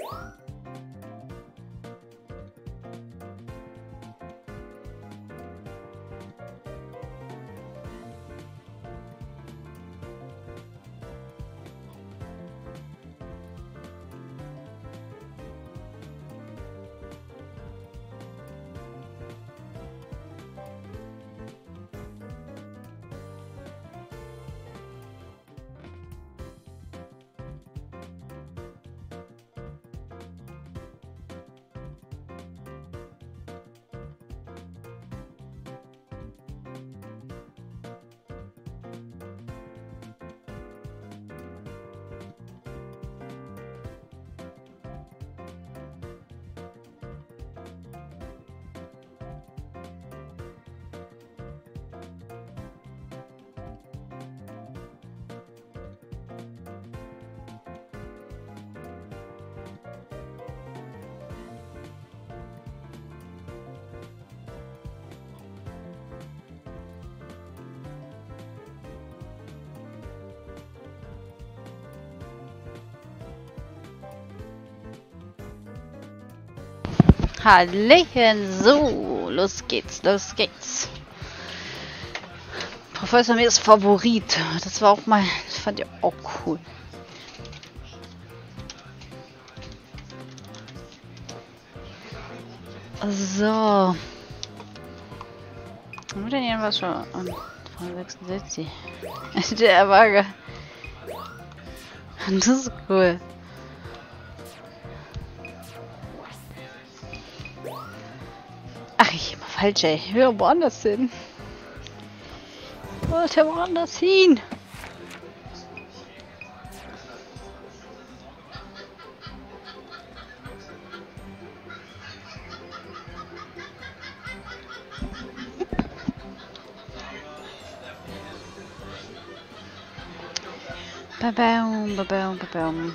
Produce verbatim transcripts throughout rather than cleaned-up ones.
Hallöchen, so, los geht's, los geht's. Professor Mir ist Favorit. Das war auch mal, das fand ich auch cool. So. Haben wir denn irgendwas schon? Und sechsundsechzig. Der Waage. Das ist cool. Ach, ich immer falsch, ey. Ich will woanders hin. Ich wollte woanders hin. Babam, babam, babam.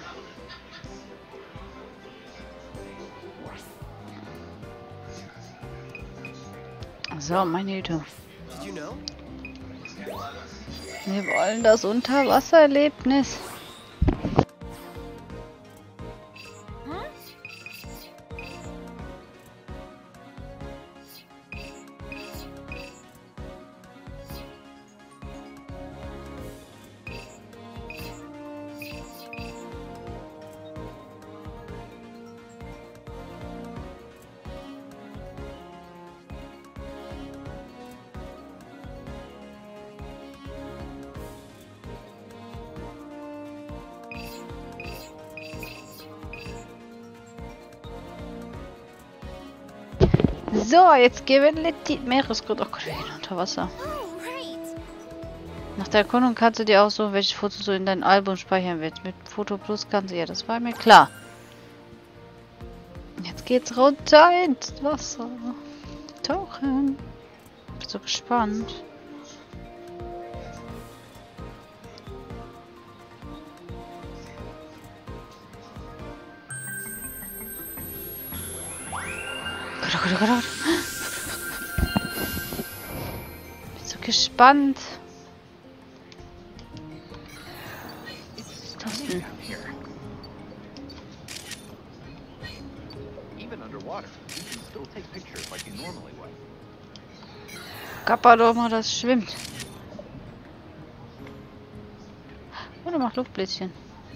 So, meine Güte. Wir wollen das Unterwassererlebnis. So, jetzt gewinnt die Meeresgrund. Oh Gott, wir gehen unter Wasser. Nach der Erkundung kannst du dir auch so, welche Fotos du in dein Album speichern willst. Mit Foto Plus kannst du ja, das war mir klar. Jetzt geht's runter ins Wasser. Tauchen. Bin so gespannt. Gott, oh Gott, oh Gott. Bin so gespannt. Was ist das denn? Kappadoma, das schwimmt. Oder macht Luftbläschen.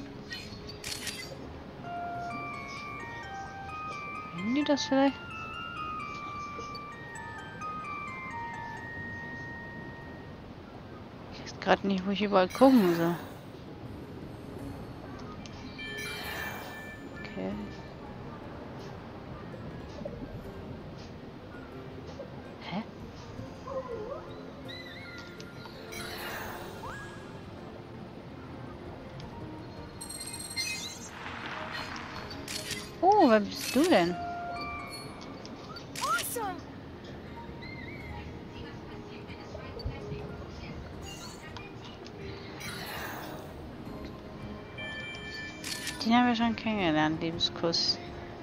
Sehen die das vielleicht? Ich weiß gerade nicht, wo ich überall gucken soll. Okay. Hä? Oh, wer bist du denn? Den haben wir schon kennengelernt, Liebeskuss.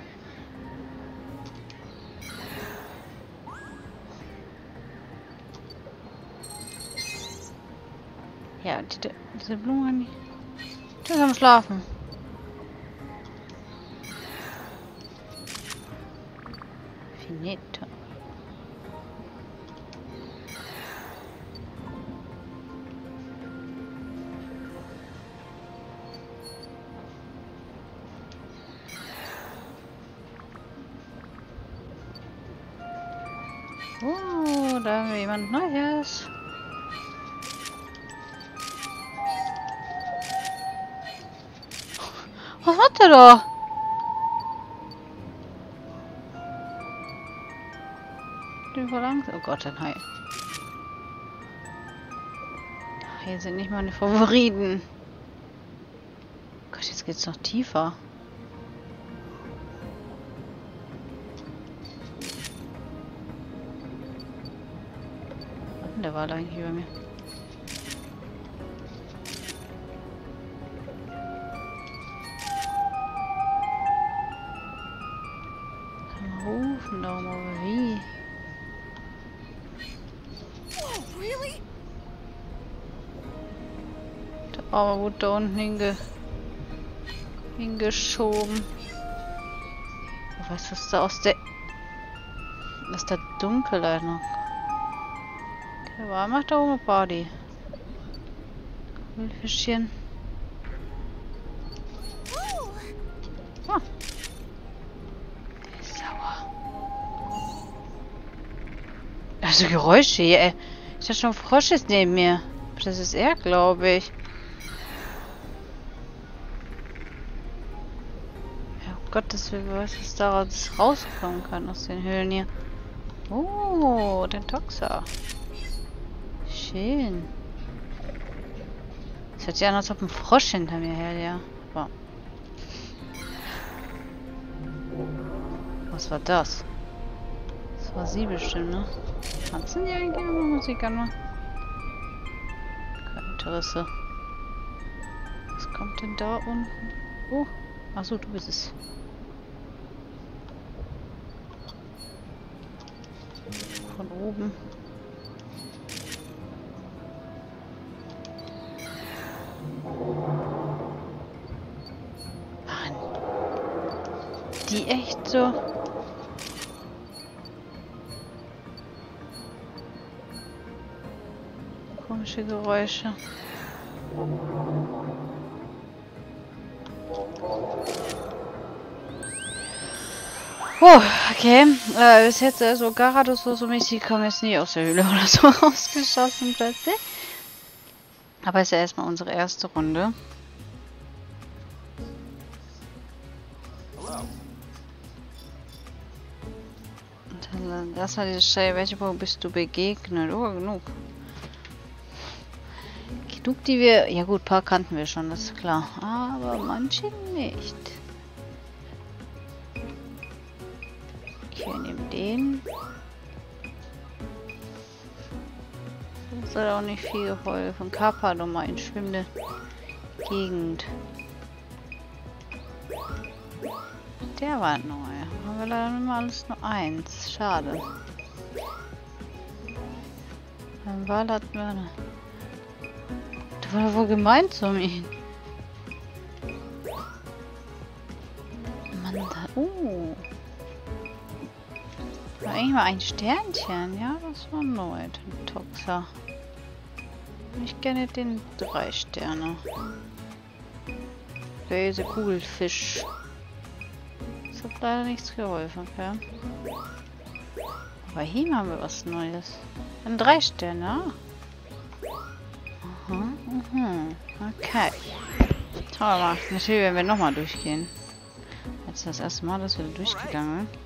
Ja, die, diese Blumen, die sind am Schlafen. Nett. Oh, da haben wir jemand Neues. Was hat der da? Den verlangt. Oh Gott, ein Hai. Hier sind nicht meine Favoriten. Gott, jetzt geht's noch tiefer. Der war da eigentlich über mir. Kann man rufen da oben, aber wie? Der Arme wurde da unten hinge hingeschoben. Ich weiß, was da aus der... Das ist da dunkel noch. Der war macht da oben Party. Fischchen. Ah. Sauer. Also Geräusche hier, ey. Ich hatte schon Frosches neben mir. Das ist er, glaube ich. Ja, oh Gottes Willen, was ist daraus rauskommen kann aus den Höhlen hier. Oh, den Toxa. Schön. Es hört sich an, als ob ein Frosch hinter mir her, ja. Wow. Was war das? Das war sie bestimmt, ne? Tanzen die eigentlich immer Musik an? Kein Interesse. Was kommt denn da unten? Oh, achso, du bist es. Von oben. Mann. Die echt so... Komische Geräusche. Oh, okay. Äh, bis jetzt äh, so Garados so mäßig kommen jetzt nie aus der Höhle oder so rausgeschossen plötzlich. Aber ist ja erstmal unsere erste Runde. Und dann lass mal diese Stelle, welche Woche bist du begegnet? Oh, genug. Genug, die wir... Ja gut, ein paar kannten wir schon, das ist klar. Aber manche nicht. Ich nehme den. Das hat auch nicht viel geholfen. Kappa nochmal in schwimmende Gegend. Der war neu. Haben wir leider immer alles nur eins. Schade. Beim Wal hatten wir eine. Das war wohl gemeint zu mir. Mann, da. Oh. War eigentlich mal ein Sternchen. Ja, das war neu. Den Toxa. Ich gerne den drei Sterne. Böse Kugelfisch. Das hat leider nichts geholfen, okay? Aber hier haben wir was Neues. Ein drei Sterne. Aha, aha. Okay. Toll gemacht. Natürlich werden wir nochmal durchgehen. Jetzt das erste Mal, dass wir durchgegangen sind.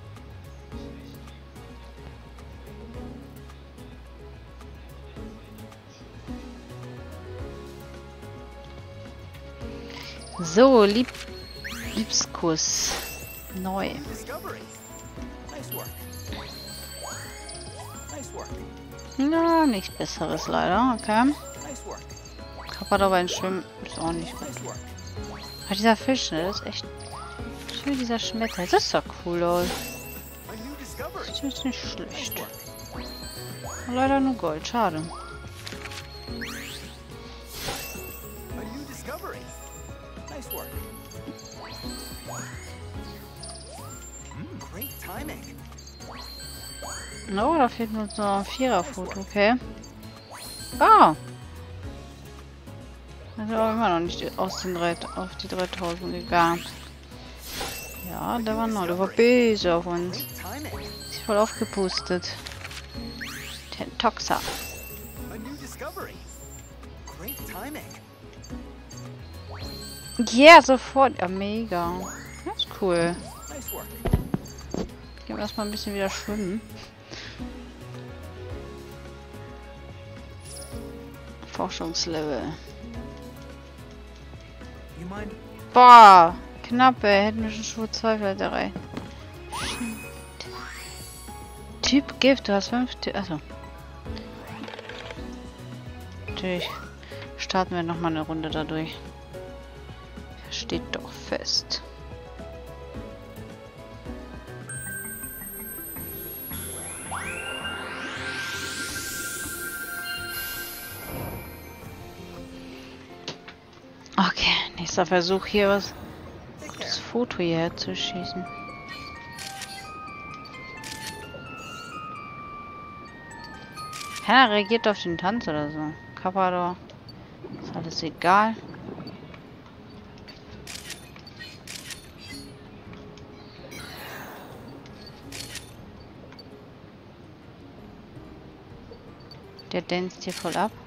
So, Lieb Liebskuss. Neu. Ja, nicht besseres leider, okay. Kappa dabei ein Schwimmen ist auch nicht gut. Aber dieser Fisch, ne, das ist echt schön, dieser Schmetter. Das ist doch cool aus. Das ist nicht schlecht. Leider nur Gold, schade. Oh, da fehlt nur so ein Vierer-Foto, okay. Ah! Also aber immer noch nicht aus den drei, auf die dreitausend gegangen. Ja, der war noch, der war böse auf uns. Ist voll aufgepustet. Tentoxa. Ja, yeah, sofort. Ja, mega. Das ist cool. Gehen wir erstmal ein bisschen wieder schwimmen. Forschungslevel. Boah, knapp, ey. Hätten wir schon Schuhe zwei rein. Typ Gift, du hast fünf. Achso. Natürlich starten wir nochmal eine Runde dadurch. Das steht doch fest. Okay, nächster Versuch hier was gutes Foto hierher zu schießen. Keiner reagiert auf den Tanz oder so. Kappador. Ist alles egal. Der danst hier voll ab.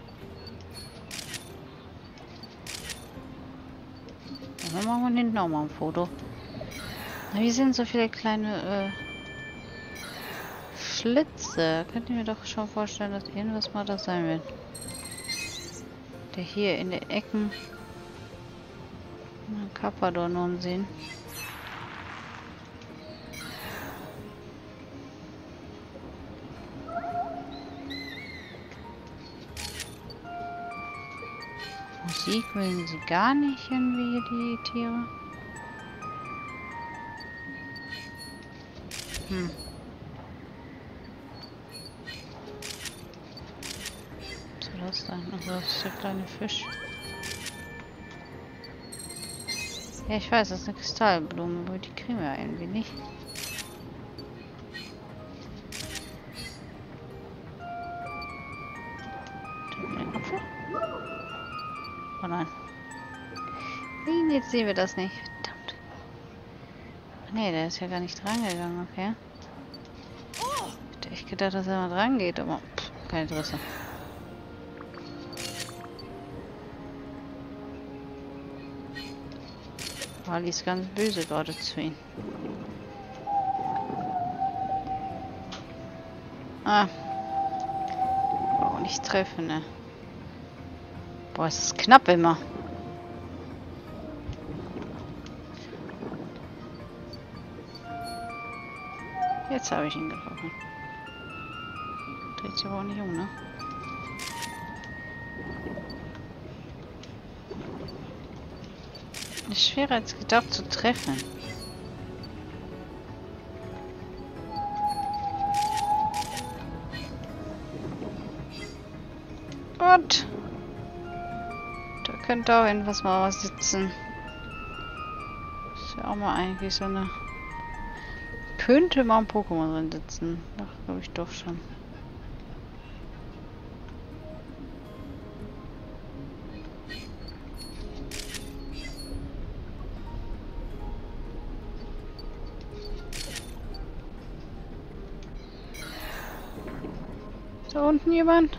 Dann machen wir hinten auch mal ein Foto. Hier sind so viele kleine äh, Schlitze. Könnt ihr mir doch schon vorstellen, dass irgendwas mal da sein wird. Der hier in den Ecken. Kappador nun sehen. Musik mögen sie gar nicht irgendwie, die Tiere. Hm. Was soll das sein? Also das ist der kleine Fisch. Ja, ich weiß, das ist eine Kristallblume, aber die kriegen wir irgendwie nicht. Ein Apfel? Oh nein. Jetzt sehen wir das nicht. Verdammt. Ach nee, der ist ja gar nicht dran gegangen, okay. Ich hätte echt gedacht, dass er mal dran geht, aber pff, kein Interesse. Wally ist ganz böse gerade zu ihm. Ah. Auch nicht treffen, ne? Boah, es ist knapp immer. Jetzt habe ich ihn getroffen. Dreht sich aber auch nicht um, ne? Ist schwerer als gedacht zu treffen. Und da könnte auch irgendwas mal was sitzen. Ist ja auch mal eigentlich so eine. Könnte mal ein Pokémon drin sitzen. Ach, glaube ich doch schon. Ist da unten jemand?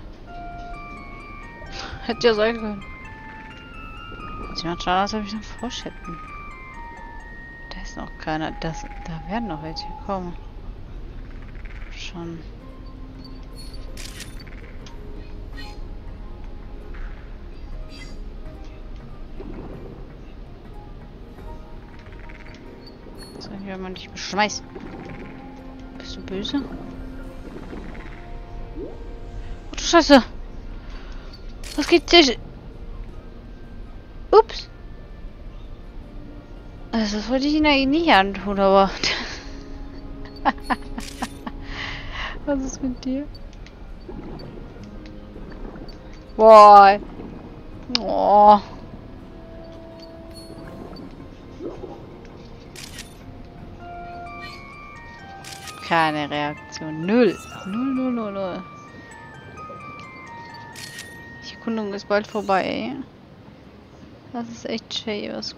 Hätte ja sein können. Sie macht schon aus, als ob ich einen Frosch hätten. Da ist noch keiner. Das, da werden noch welche kommen. Schon. Soll ich, wenn man dich beschmeißt? Bist du böse? Oh du Scheiße! Was geht hier? Ups! Also das wollte ich Ihnen eigentlich nicht antun, aber... Was ist mit dir? Boah! Oh! keine Reaktion. Null. Null, null, null, null. Die Erkundung ist bald vorbei, ey. Das ist echt schön, was,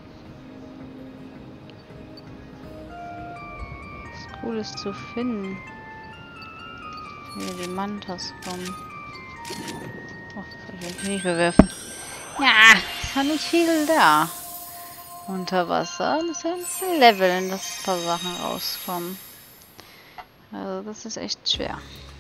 was Cooles zu finden. Hier die Mantas kommen. Oh, soll ich den Kniefe werfen? Ja, ist ja nicht viel da. Unter Wasser. Das ist ja ein bisschen leveln, dass ein paar Sachen rauskommen. Also das ist echt schwer.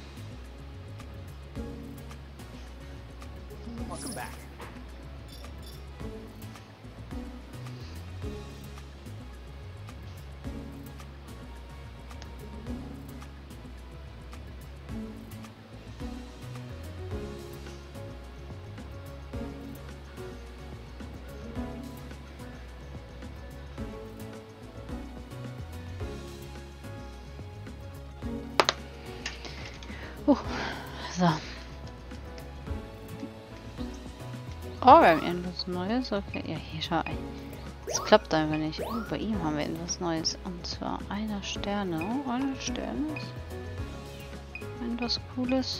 Uh, so. Oh, wir haben irgendwas Neues. Okay, ja, hier, schau. Es klappt einfach nicht. Oh, bei ihm haben wir etwas Neues. Und zwar einer Sterne. Oh, einer Sterne. Etwas Cooles.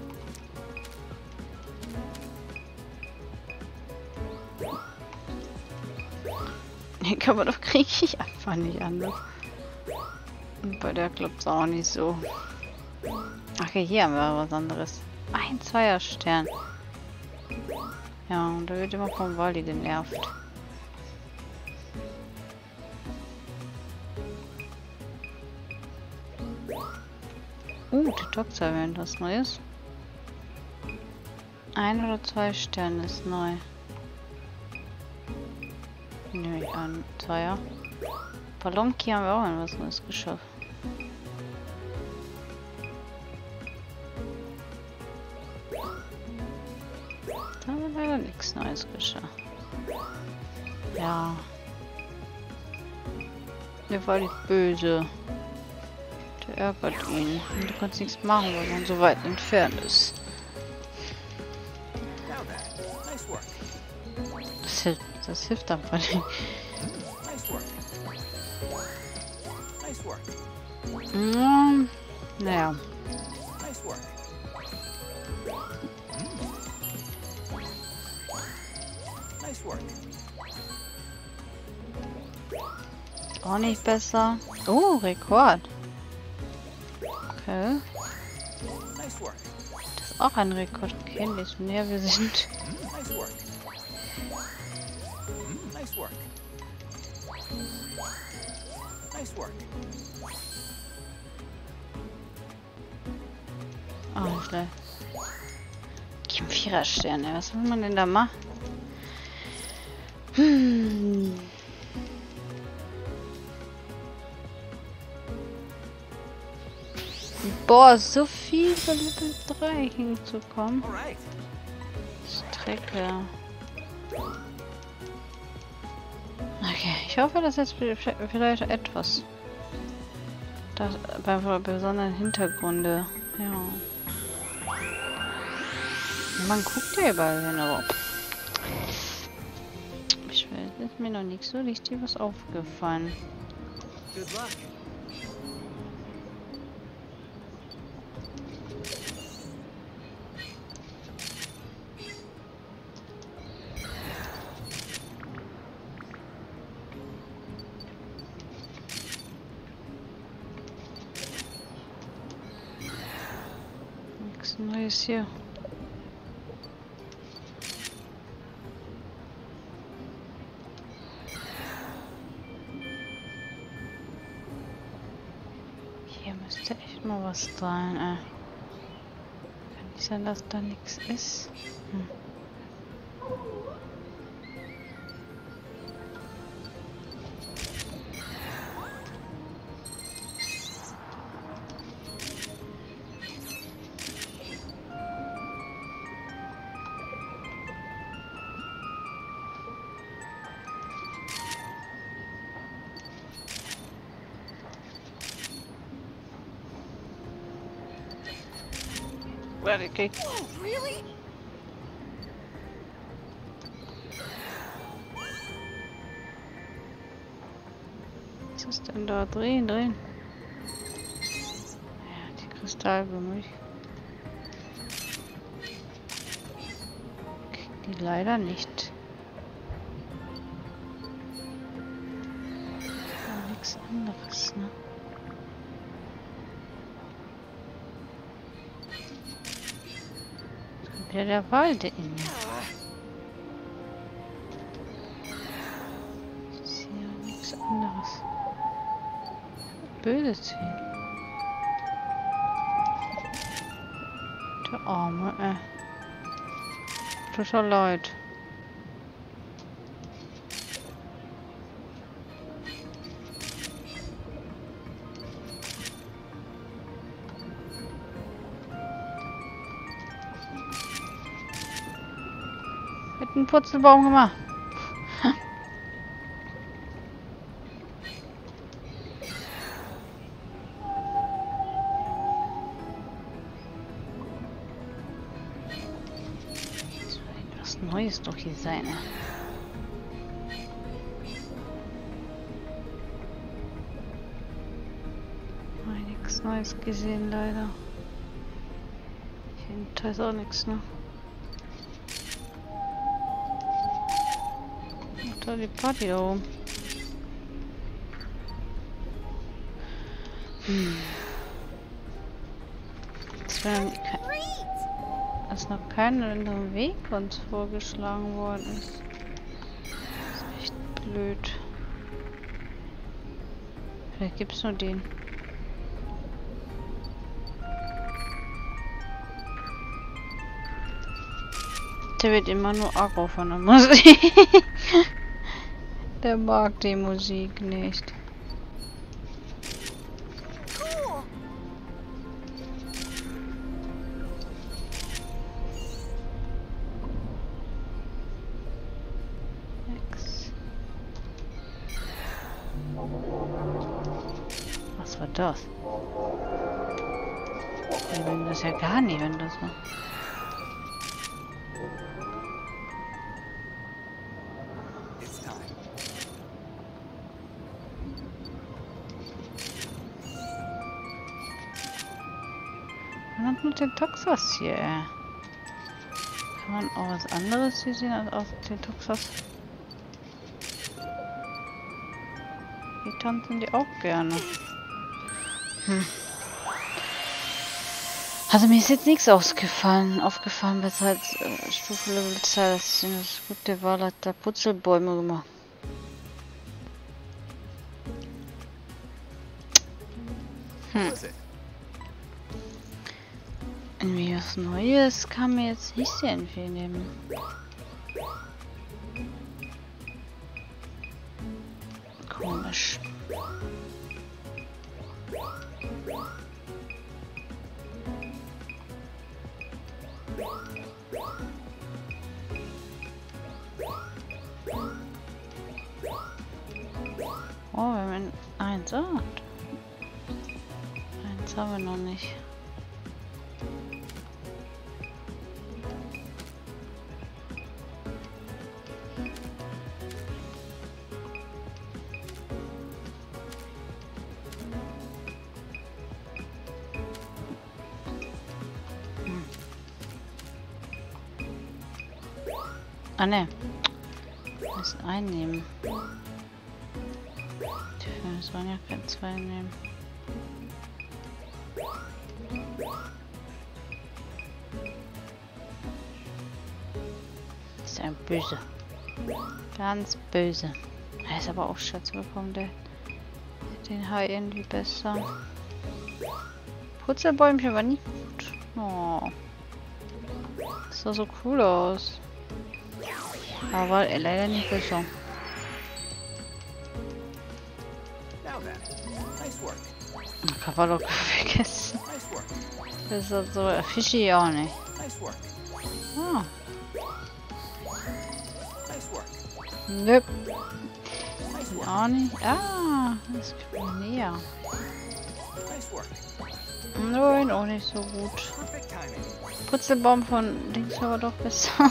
Den kann man doch kriege ich einfach nicht anders. Und bei der klappt es auch nicht so. Okay, hier haben wir was anderes. Ein Zweierstern. Ja, und da wird immer vom Wally genervt. Uh, die Doktor haben was Neues. Ein oder zwei Sterne ist neu. Nehme ich an. Zweier. Ballonki haben wir auch was Neues geschafft. Da haben wir leider nichts Neues geschafft. Ja. Der war nicht böse. Der ärgert ihn. Und du kannst nichts machen, weil man so weit entfernt ist. Das hilft, das hilft einfach nicht. Mm, naja. Auch nicht besser. Oh, Rekord. Okay. Das ist auch ein Rekord. Okay, desto näher wir sind. Oh, schlecht. Kim Vierer-Sterne. Was will man denn da machen? Hm. Boah, so viel bei Level drei hinzukommen. Strecke. Okay, ich hoffe, dass jetzt vielleicht etwas. Das bei besonderen Hintergründe. Ja. Man guckt ja überall hin, aber. Ich weiß, ist mir noch nicht so richtig was aufgefallen. Good luck. Nichts Neues hier. Hier müsste echt mal was sein, ey. Kann nicht sein, dass da nichts ist. Hm. Okay. Oh, really? Was ist denn da? Drehen, drehen. Kristallblume. Die leider nicht. Aber nichts anderes, ne? Wieder der Wald in mir. Das ist hier nichts anderes. Böses Ziel. Der Arme, äh. Tut mir leid. Mit einem Purzelbaum gemacht. Was Neues doch hier sein. Nein, nichts Neues gesehen leider. Hier ist auch nichts, ne? Da die Party da oben. Hm. Das wäre dass noch kein anderer Weg uns vorgeschlagen worden ist. Das ist echt blöd. Vielleicht gibt es nur den. Der wird immer nur aggro von der Musik. Der mag die Musik nicht. Nix. Was war das? Wir wollen das ja gar nicht, wenn das war. Was mit den Toxos hier? Kann man auch was anderes hier sehen als aus den Toxos? Die tanzen die auch gerne. Hm. Also mir ist jetzt nichts aufgefallen, aufgefallen, weshalb äh, Stufe Level zwei, das ist das gute Wahl, hat da Putzelbäume gemacht. Hm. Irgendwie was Neues kann mir jetzt nicht sehr viel nehmen. Komisch. Oh, wir haben eins. Oh. Eins haben wir noch nicht. Ah ne. Wir müssen einnehmen. Wir sollen ja kein zwei nehmen. Ist ein böse. Ganz böse. Er ist aber auch Schatz bekommen, der den Hai irgendwie besser. Putzelbäumchen war nicht gut. Oh. Das sah so cool aus. Aber leider nicht besser. Kann man doch vergessen. Das ist halt so fishy auch nicht. Ah. Nö. Auch nicht. Ah, das kommt näher. Nein, auch nicht so gut. Putzelbaum von links aber doch besser.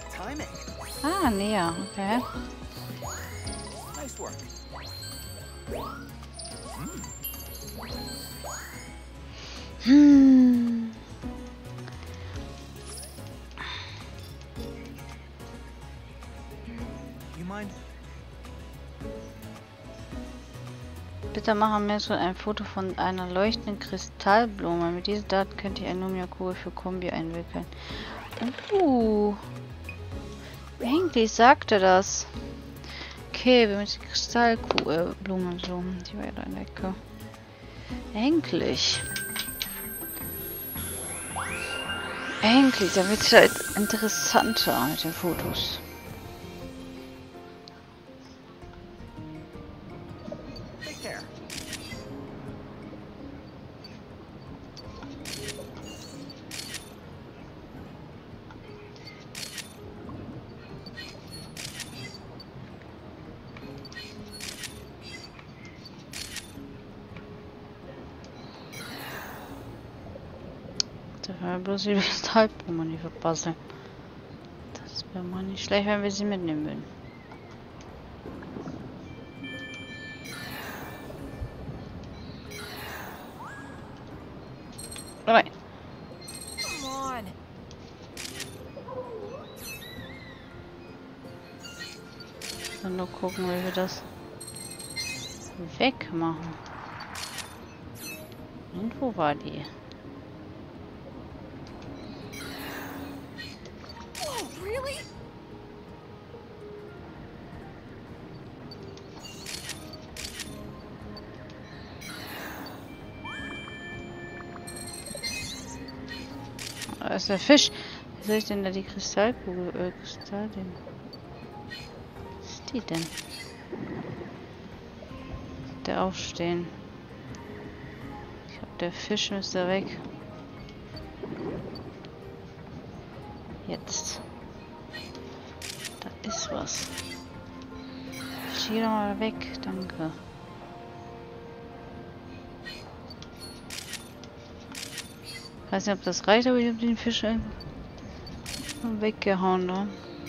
Ah, näher, okay. Hm. Bitte machen wir so ein Foto von einer leuchtenden Kristallblume. Mit diesen Daten könnt ihr eine Lumia-Kugel für Kombi entwickeln. Uh. Eigentlich sagte das. Okay, wir müssen die Kristallblume so. Die war ja da in der Ecke. Endlich. Endlich, da wird es halt interessanter mit den Fotos. Da wäre bloß die Kristallblume nicht verpassen. Das wäre mal nicht schlecht, wenn wir sie mitnehmen würden. Nein. Dann nur gucken, wie wir das wegmachen. Und wo war die? Da ist der Fisch. Wie soll ich denn da die Kristallkugel, äh, Kristall denn? Was ist die denn? Der aufstehen. Ich glaube, der Fisch müsste weg. Jetzt. Da ist was. Schieb doch mal weg, danke. Ich weiß nicht, ob das reicht, aber ich habe den Fisch weggehauen da.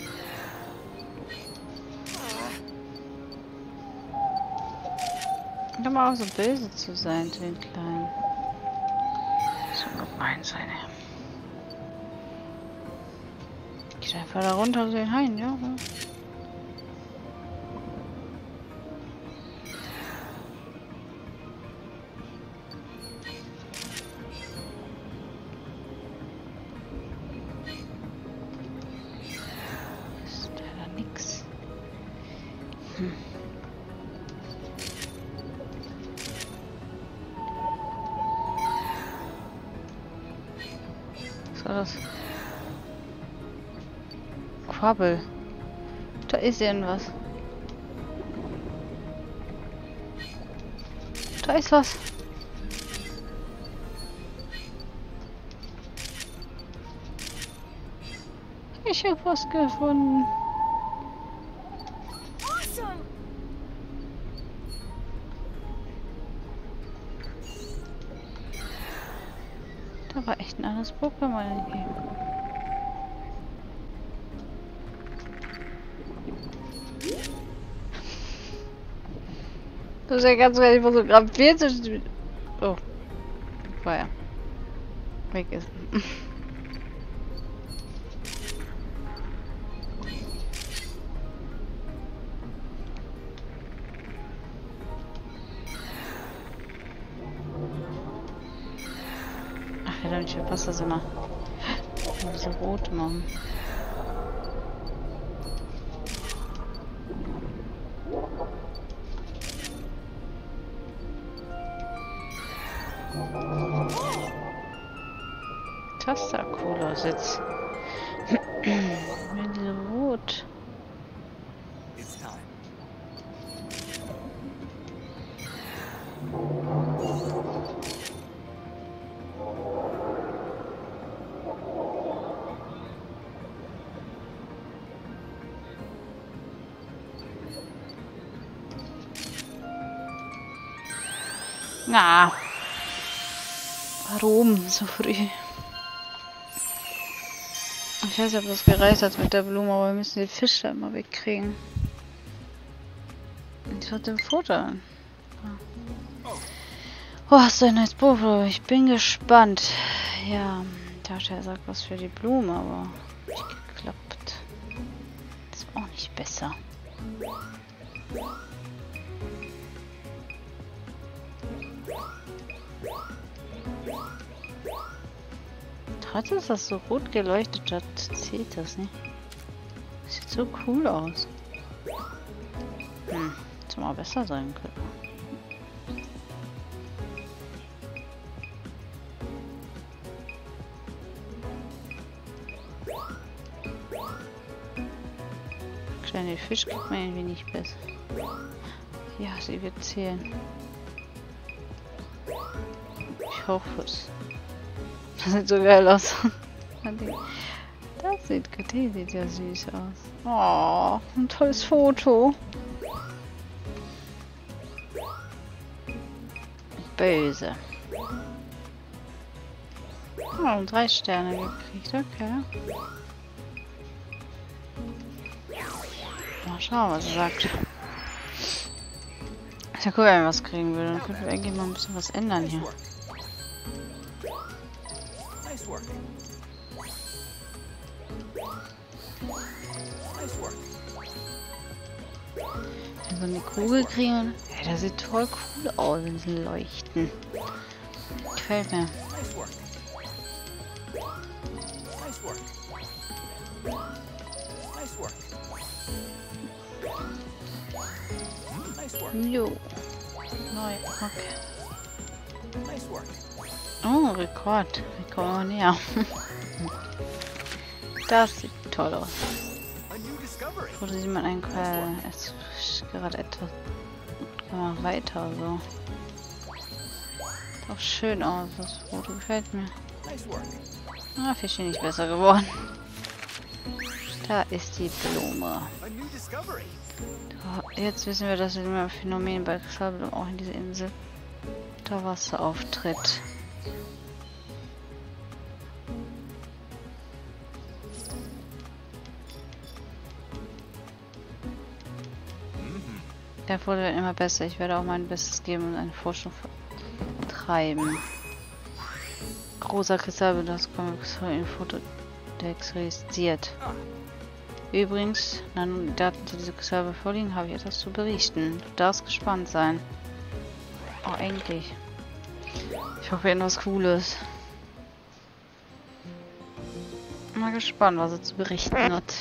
Kann mal auch so böse zu sein, zu den Kleinen. So gemein sein, ey. Geht einfach da runter zu den Haien, ja. Ist leider nix. Hm. Was war das? Quabbel. Da ist irgendwas. Da ist was. Ich habe was gefunden. Awesome. Da war echt ein anderes Pokémon gegeben. Das ist ja ganz ehrlich fotografiert. Oh. War ja. Weg ist. Ach, verdammt, ich verpasse das immer. Diese rot machen. Das ist ein cooler Sitz. Mit diese rot. It's time. Na. Warum so früh? Ich weiß nicht, ob das gereicht hat mit der Blume, aber wir müssen die Fische immer wegkriegen. Und ich hatte ein Futter. Oh, hast du ein neues Buch? Ich bin gespannt. Ja, ich dachte, er sagt was für die Blume, aber nicht geklappt. Das war auch nicht besser. Trotz dass das so rot geleuchtet hat, zählt das nicht. Das sieht so cool aus. Hm, hätte mal besser sein können. Kleine Fisch kriegt man irgendwie nicht besser. Ja, sie wird zählen. Ich hoffe es. Das sieht so geil aus. Das sieht, die sieht ja süß aus. Oh, ein tolles Foto. Böse. Oh, drei Sterne gekriegt, okay. Mal schauen, was er sagt. Ich ja cool, wenn wir was kriegen würde. Dann könnten wir eigentlich mal ein bisschen was ändern hier. Wenn wir so eine Kugel kriegen. Ja, das sieht toll cool aus, wenn sie leuchten. Gefällt mir. Jo. Neu, okay. Oh, Rekord. Wir kommen näher. Das sieht toll aus. Oder sieht man einen Quell? Es ist gerade etwas. Kann man weiter so. Sieht auch schön aus, das Foto gefällt mir. Ah, Fischchen nicht besser geworden. Da ist die Blume. Da, jetzt wissen wir, dass ein Phänomen bei Kristallblumen auch in dieser Insel unter Wasser auftritt. Der Foto wird immer besser. Ich werde auch mein Bestes geben und eine Forschung treiben. Großer Kristallblumen, das kommt in Fotodex registriert. Übrigens, da nun die Daten zu dieser Kristallblume vorliegen, habe ich etwas zu berichten. Du darfst gespannt sein. Oh, endlich. Ich hoffe, etwas Cooles. Mal gespannt, was er zu berichten hat.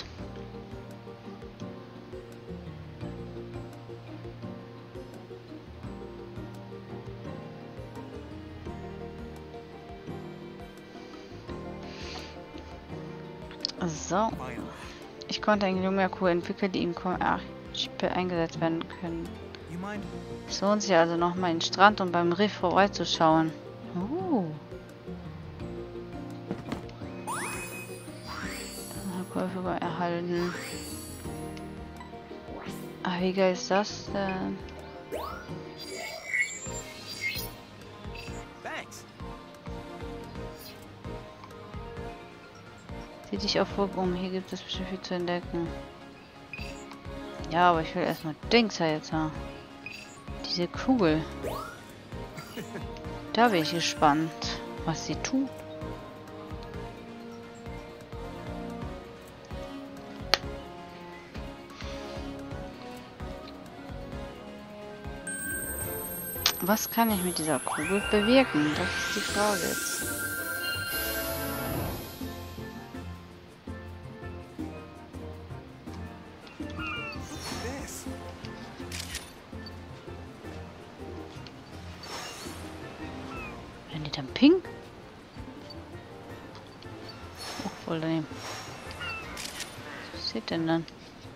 So. Ich konnte eine Lumia-Kuh entwickeln, die im Archipel eingesetzt werden können. Es lohnt sich also nochmal in den Strand und beim Riff vorbeizuschauen. Uh. Käufer erhalten. Ah, wie geil ist das denn? Sieh dich auf Burg um, hier gibt es bestimmt viel zu entdecken. Ja, aber ich will erstmal Dings jetzt haben. Diese Kugel. Da bin ich gespannt, was sie tut. Was kann ich mit dieser Kugel bewirken? Das ist die Frage jetzt. Wenn die dann ping? Oh, voll daneben. Was sieht denn dann?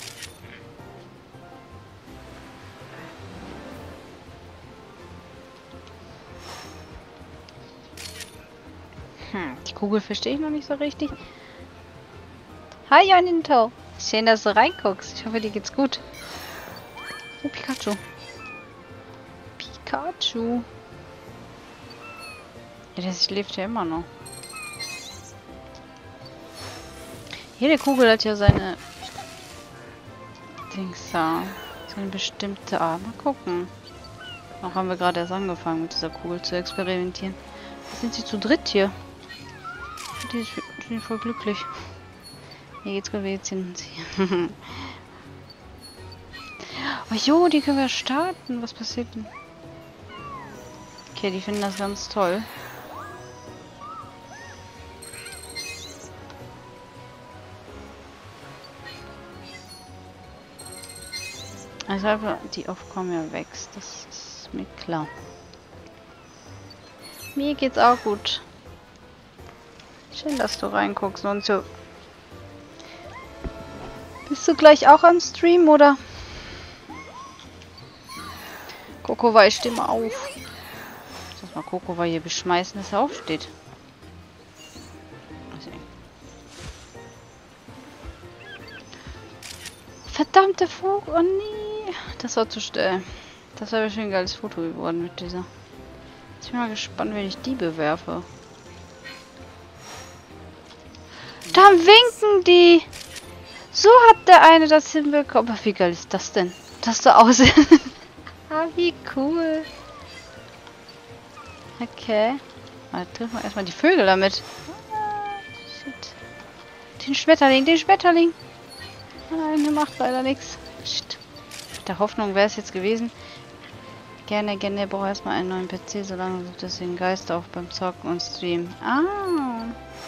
Hm, die Kugel verstehe ich noch nicht so richtig. Hi Janinto. Schön, dass du reinguckst. Ich hoffe, dir geht's gut. Oh, Pikachu. Pikachu. Ja, das lebt ja immer noch. Jede Kugel hat ja seine Dings da. So eine bestimmte Art. Mal gucken. Noch haben wir gerade erst angefangen, mit dieser Kugel zu experimentieren. Sind sie zu dritt hier? Die sind voll glücklich. Hier geht's gerade jetzt hin. Oh jo, die können wir starten. Was passiert denn? Okay, die finden das ganz toll. Also die Aufkommen ja wächst. Das ist mir klar. Mir geht's auch gut. Schön, dass du reinguckst und so. Bist du gleich auch am Stream, oder? Kokowai, steh mal auf. Ich muss mal Kokowai hier beschmeißen, dass er aufsteht. Verdammte Vogel. Oh nee. Das war zu schnell. Das wäre bestimmt ein geiles Foto geworden mit dieser. Jetzt bin ich mal gespannt, wenn ich die bewerfe. Da winken die. So hat der eine das hinbekommen. Wie geil ist das denn? Das so aussieht. Ah, wie cool. Okay. Mal treffen wir erstmal die Vögel damit. Ah, shit. Den Schmetterling, den Schmetterling. Nein, der macht leider nichts. Shit. Der Hoffnung wäre es jetzt gewesen. Gerne, gerne, brauche erstmal einen neuen P C, solange sucht es den Geist auf beim Zocken und Streamen. Ah.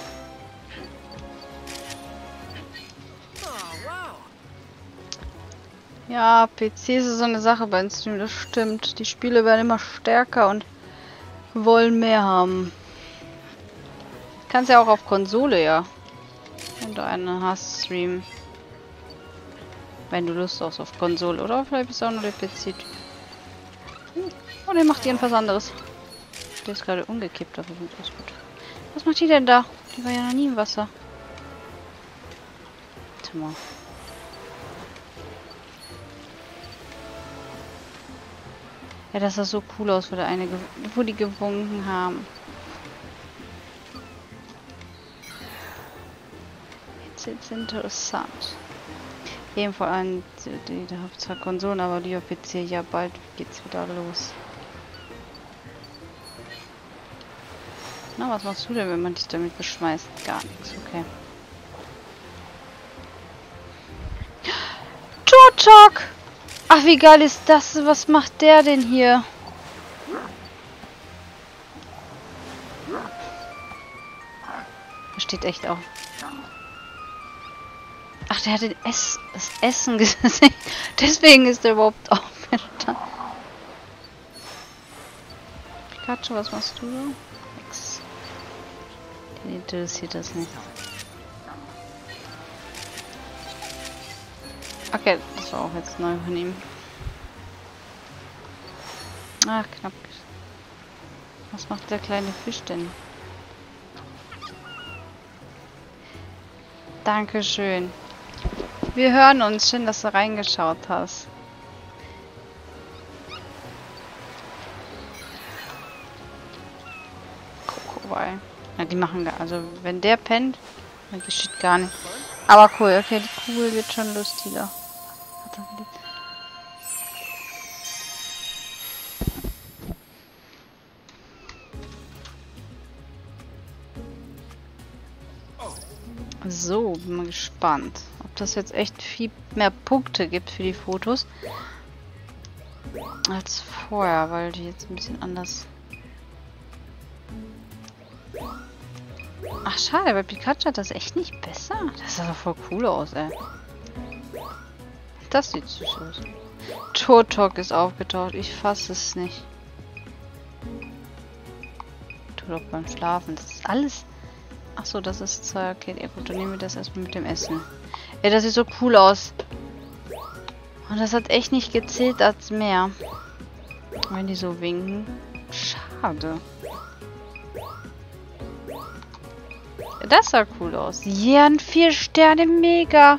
Ja, P C ist so eine Sache beim Stream, das stimmt. Die Spiele werden immer stärker und wollen mehr haben. Kannst ja auch auf Konsole, ja. Wenn du eine hast, streamen. Wenn du Lust hast auf Konsole. Oder vielleicht bist du auch nur der P C-Typ. Hm. Oh, der macht irgendwas anderes. Der ist gerade umgekippt, aber das ist gut. Was macht die denn da? Die war ja noch nie im Wasser. Warte mal. Ja, das sah so cool aus, wo, der eine wo die gewunken haben. Jetzt ist interessant. Eben vor allem die, die, die Hauptsache Konsolen, aber die P C, ja bald geht's wieder los. Na, was machst du denn, wenn man dich damit beschmeißt? Gar nichts, okay. Turtok! Ach, wie geil ist das? Was macht der denn hier? Da steht echt auf. Ach, der hat den Ess das Essen gesehen. Deswegen ist er überhaupt aufgestanden. Pikachu, was machst du da? Nix. Den interessiert das nicht. Okay, das war auch jetzt neu von ihm. Ach, knapp. Was macht der kleine Fisch denn? Dankeschön. Wir hören uns. Schön, dass du reingeschaut hast. Kokowai. Ja, die machen gar... Also, wenn der pennt, dann geschieht gar nicht. Aber cool. Okay, die Kugel wird schon lustiger. So, bin mal gespannt, ob das jetzt echt viel mehr Punkte gibt für die Fotos als vorher, weil die jetzt ein bisschen anders... Ach schade, bei Pikachu hat das echt nicht besser. Das sah doch voll cool aus, ey. Das sieht süß aus. Turtok ist aufgetaucht, ich fasse es nicht. Turtok beim Schlafen, das ist alles... Achso, das ist zwar... Okay, ja gut, dann nehmen wir das erstmal mit dem Essen. Ja, das sieht so cool aus. Und das hat echt nicht gezählt als mehr. Wenn die so winken. Schade. Ja, das sah cool aus. Ja, ein vier Sterne, mega.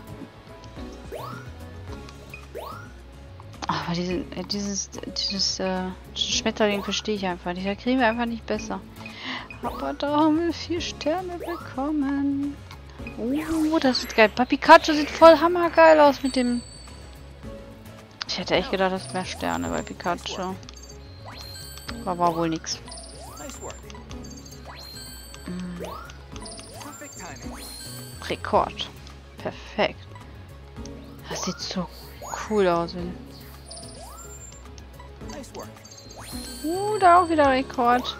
Aber diesen, äh, dieses, dieses äh, Schmetterling verstehe ich einfach nicht. Da kriegen wir einfach nicht besser. Aber da haben wir vier Sterne bekommen. Oh, das sieht geil. Bei Pikachu sieht voll hammergeil aus mit dem... Ich hätte echt gedacht, das mehr Sterne bei Pikachu. Aber war wohl nix. Nice work. Perfect timing. Rekord. Perfekt. Das sieht so cool aus. Nice work. Uh, da auch wieder Rekord.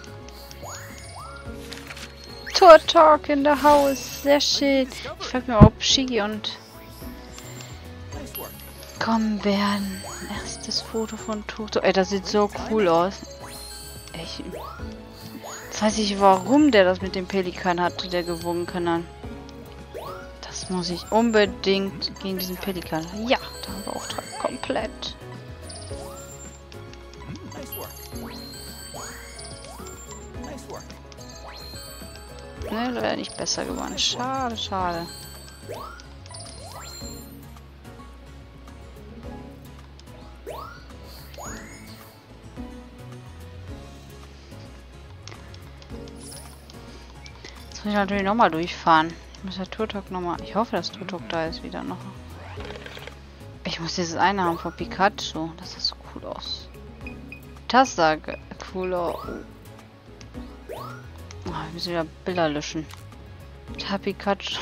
Tour Talk in the House. Sehr schön. Ich frage mich, ob Shigi und Nice work. kommen werden. Erstes Foto von Toto. Ey, das sieht so cool aus. Ich, jetzt weiß ich, warum der das mit dem Pelikan hatte, der gewunken hat. Das muss ich unbedingt gegen diesen Pelikan. Ja, da haben wir Auftrag komplett. Nice work. Nice work. Ne, da wäre nicht besser geworden. Schade, schade. Jetzt muss ich natürlich nochmal durchfahren. Ich muss der Turtok nochmal. Ich hoffe, dass Turtok da ist wieder noch. Ich muss dieses eine haben von Pikachu. Das sieht so cool aus. Das sah ge- cool aus. Oh, wir müssen wieder Bilder löschen. Da Pikachu.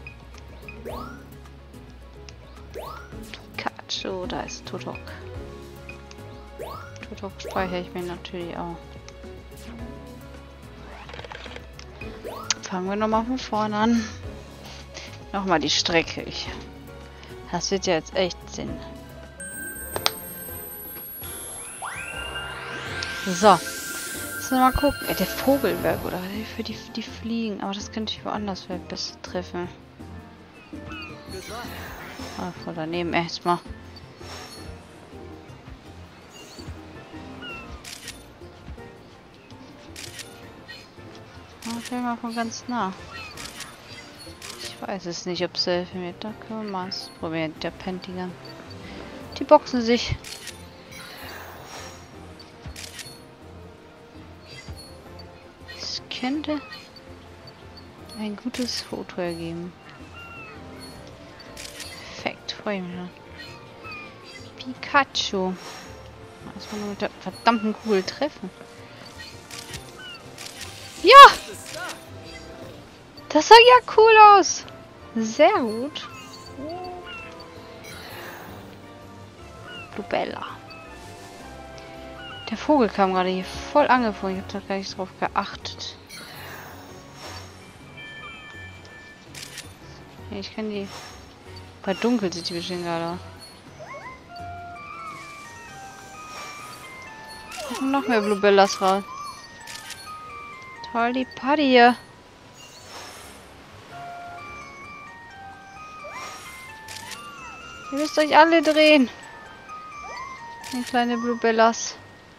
Pikachu, da ist Turtok. Turtok speichere ich mir natürlich auch. Fangen wir nochmal von vorne an. Nochmal die Strecke. Ich, das wird ja jetzt echt Sinn. So. Jetzt mal gucken. Ey, der Vogelberg, oder? Für die, die Fliegen. Aber das könnte ich woanders vielleicht besser treffen. Ah, voll daneben erstmal. Okay, mal von ganz nah. Ich weiß es nicht, ob es helfen wird. Da können wir mal probieren. Der pennt die ganze. Die boxen sich. Es könnte ein gutes Foto ergeben. Perfekt, freue ich mich schon. Pikachu. Erstmal nur mit der verdammten Kugel treffen. Ja! Das sah ja cool aus. Sehr gut. Lubella. Der Vogel kam gerade hier voll angeflogen. Ich habe da gar nicht drauf geachtet. Ja, ich kann die... Bei dunkel sieht die bestimmt gerade. Und noch mehr Bluebellas raus. Toll, die Paddy hier. Ihr müsst euch alle drehen. Die kleine Bluebellas.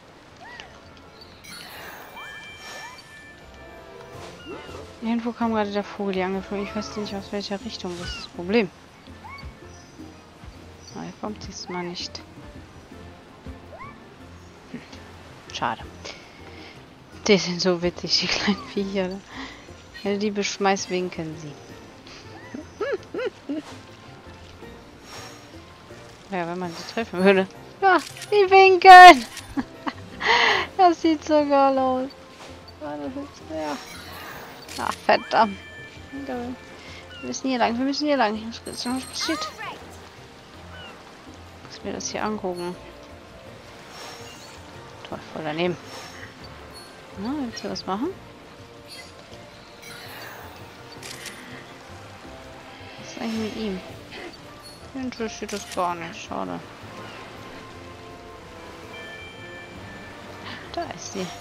Irgendwo kam gerade der Vogel hier angeflogen. Ich weiß nicht aus welcher Richtung. Das ist das Problem. Aber er kommt diesmal nicht. Hm. Schade. Die sind so witzig, die kleinen Viecher. Ja, die beschmeißt winken sie. Ja, wenn man sie treffen würde. Ja, die winken! Das sieht so geil aus. Ja, das ist, ja. Ach, verdammt. Wir müssen hier lang, wir müssen hier lang. Was passiert? Ich muss mir das hier angucken. Toll, voll daneben. Na, willst du was machen? Was ist eigentlich mit ihm? Interessiert das gar nicht. Schade. Da ist sie.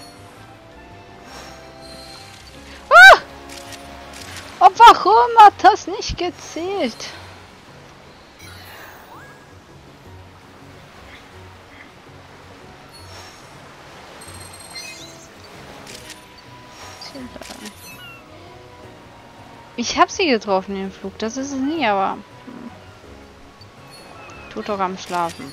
Ah! Oh, warum hat das nicht gezählt? Ich habe sie getroffen im Flug, das ist es nie, aber hm. Tut doch am Schlafen.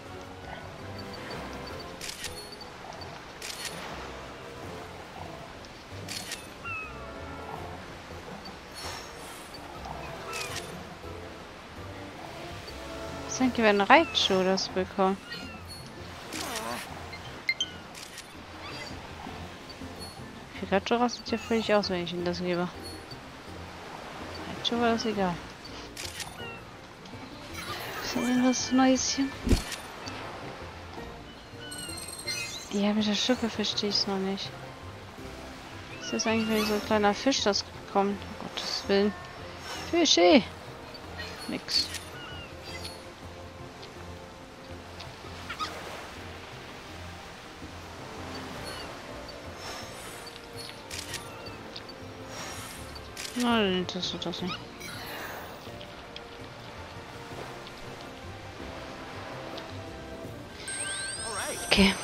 Ich denke, wir werden Raichu das bekommen. Pikachu rastet ja völlig aus, wenn ich ihm das gebe. Pikachu war das egal. Ist das irgendwas Neues hier? Ja, mit der Schippe verstehe ich es noch nicht. Ist das eigentlich, wenn so ein kleiner Fisch das kommt? Um Gottes Willen. Fische! Nix. Na, dann interessiert das nicht. Okay.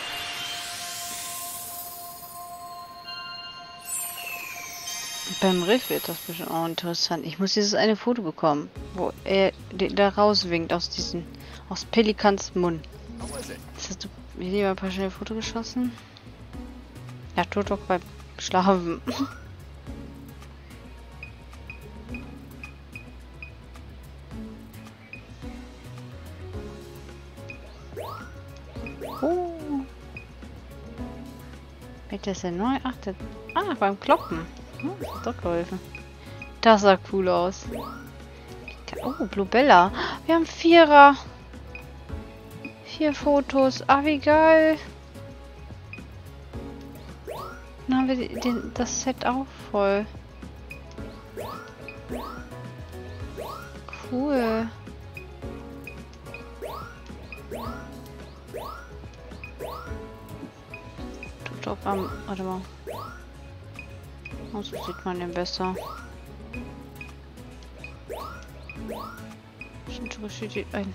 Beim Riff wird das bestimmt auch interessant. Ich muss dieses eine Foto bekommen, wo er da rauswinkt aus diesem, aus Pelikans Mund. Jetzt hast du mir lieber ein paar schnelle Fotos geschossen? Ja, tut doch beim Schlafen. Oh. Wird das denn neu? Ach, der, ah, beim Kloppen. Hm, das hat doch geholfen. Das sah cool aus. Oh, Bluebella. Wir haben Vierer. Vier Fotos. Ah, wie geil. Dann haben wir die, den, das Set auch voll. Cool. Tut auch am... Warte mal. So sieht man den besser. Ein.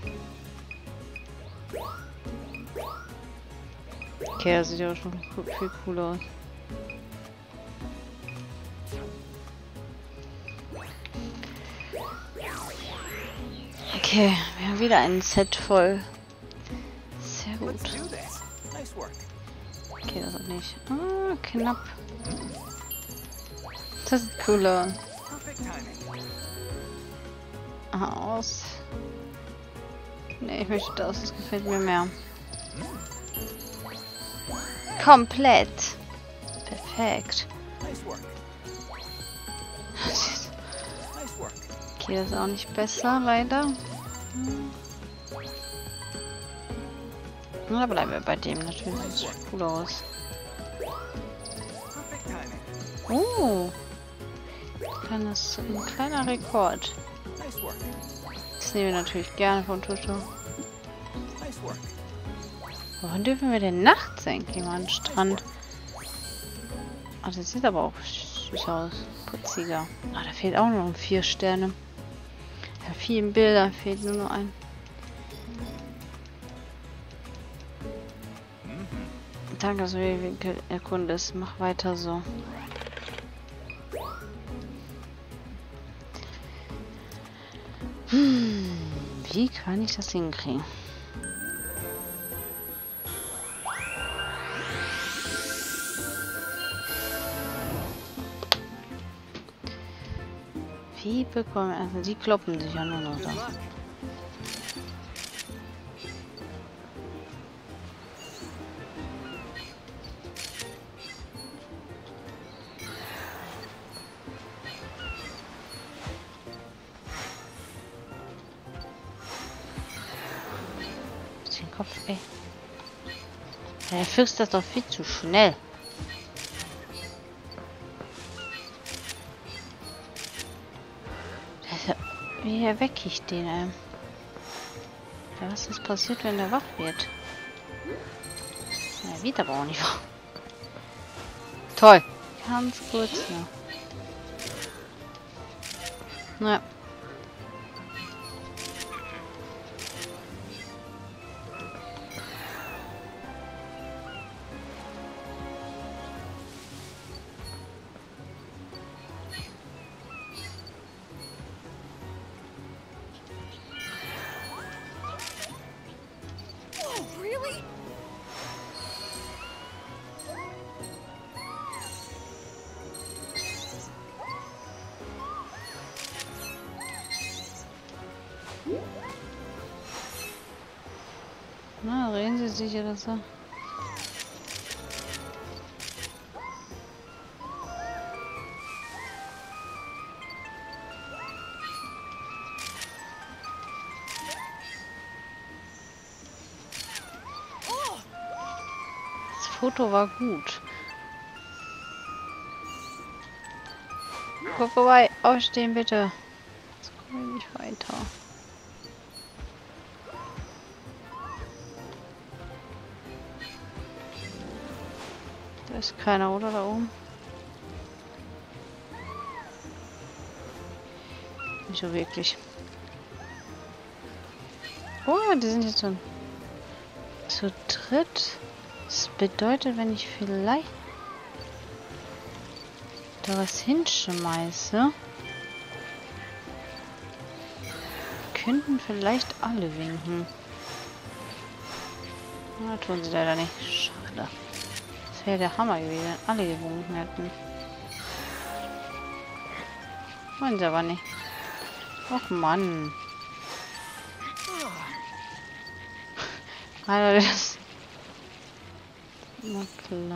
Okay, das sieht ja schon viel cooler aus. Okay, wir haben wieder ein Set voll. Sehr gut. Okay, das hat nicht. Ah, knapp. Das sieht cool aus. Aus. Ne, ich möchte das. Das gefällt mir mehr. Komplett. Perfekt. Okay, das ist auch nicht besser, leider. Na, bleiben wir bei dem natürlich. Das sieht cool aus. Oh. Kleines, ein kleiner Rekord. Das nehmen wir natürlich gerne von Toto. Wohin dürfen wir denn nachts eigentlich mal an den Strand? Ah, das sieht aber auch süß aus. Putziger. Ah, da fehlt auch noch vier Sterne. Ja, vielen Bilder fehlt nur noch ein. Danke, dass du den Winkel erkundest. Mach weiter so. Hm, wie kann ich das hinkriegen? Wie bekommen... Also die kloppen sich ja nur noch da. Den Kopf, ey. Der Füchs das doch viel zu schnell. Wie erwecke ich den, ey? Ja, was ist passiert, wenn der wach wird? Er wird aber auch nicht wach. Toll. Ganz kurz noch. Na. Na, reden Sie sicher, dass er... Foto war gut. Guck vorbei. Aufstehen, bitte. Jetzt komme ich nicht weiter. Da ist keiner, oder? Da oben? Nicht so wirklich. Oh, die sind jetzt so zu dritt. Das bedeutet, wenn ich vielleicht da was hinschmeiße, könnten vielleicht alle winken. Na, tun sie leider nicht. Schade. Das wäre der Hammer gewesen, wenn alle gewunken hätten. Wollen sie aber nicht. Och Mann. Alter, das... Na klar.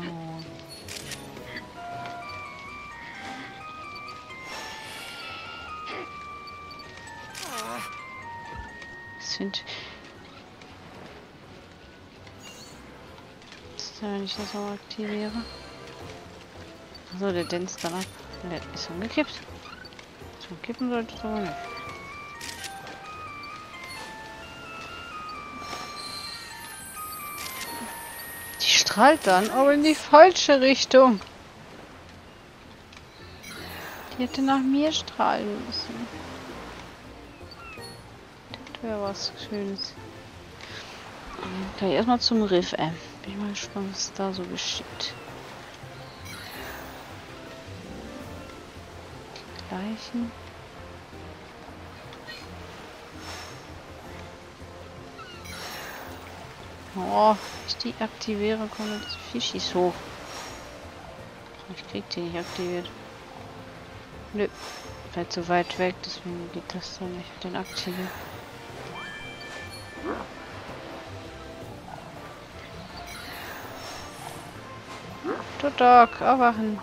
Das sind... Was ist denn, wenn ich das auch aktiviere? Achso, der dänzt dann ab. Der ist umgekippt. Zum Kippen sollte es aber nicht. Die strahlt dann, aber in die falsche Richtung. Die hätte nach mir strahlen müssen. Das wäre was Schönes. Okay, erstmal zum Riff, ey. Bin ich mal gespannt, was da so geschieht. Gleichen. Oh, wenn ich die aktiviere, kommt das Fischis hoch. Ich krieg die nicht aktiviert. Nö, weil zu weit weg, deswegen geht das dann nicht mit den aktivieren. Tutok, aufwachen.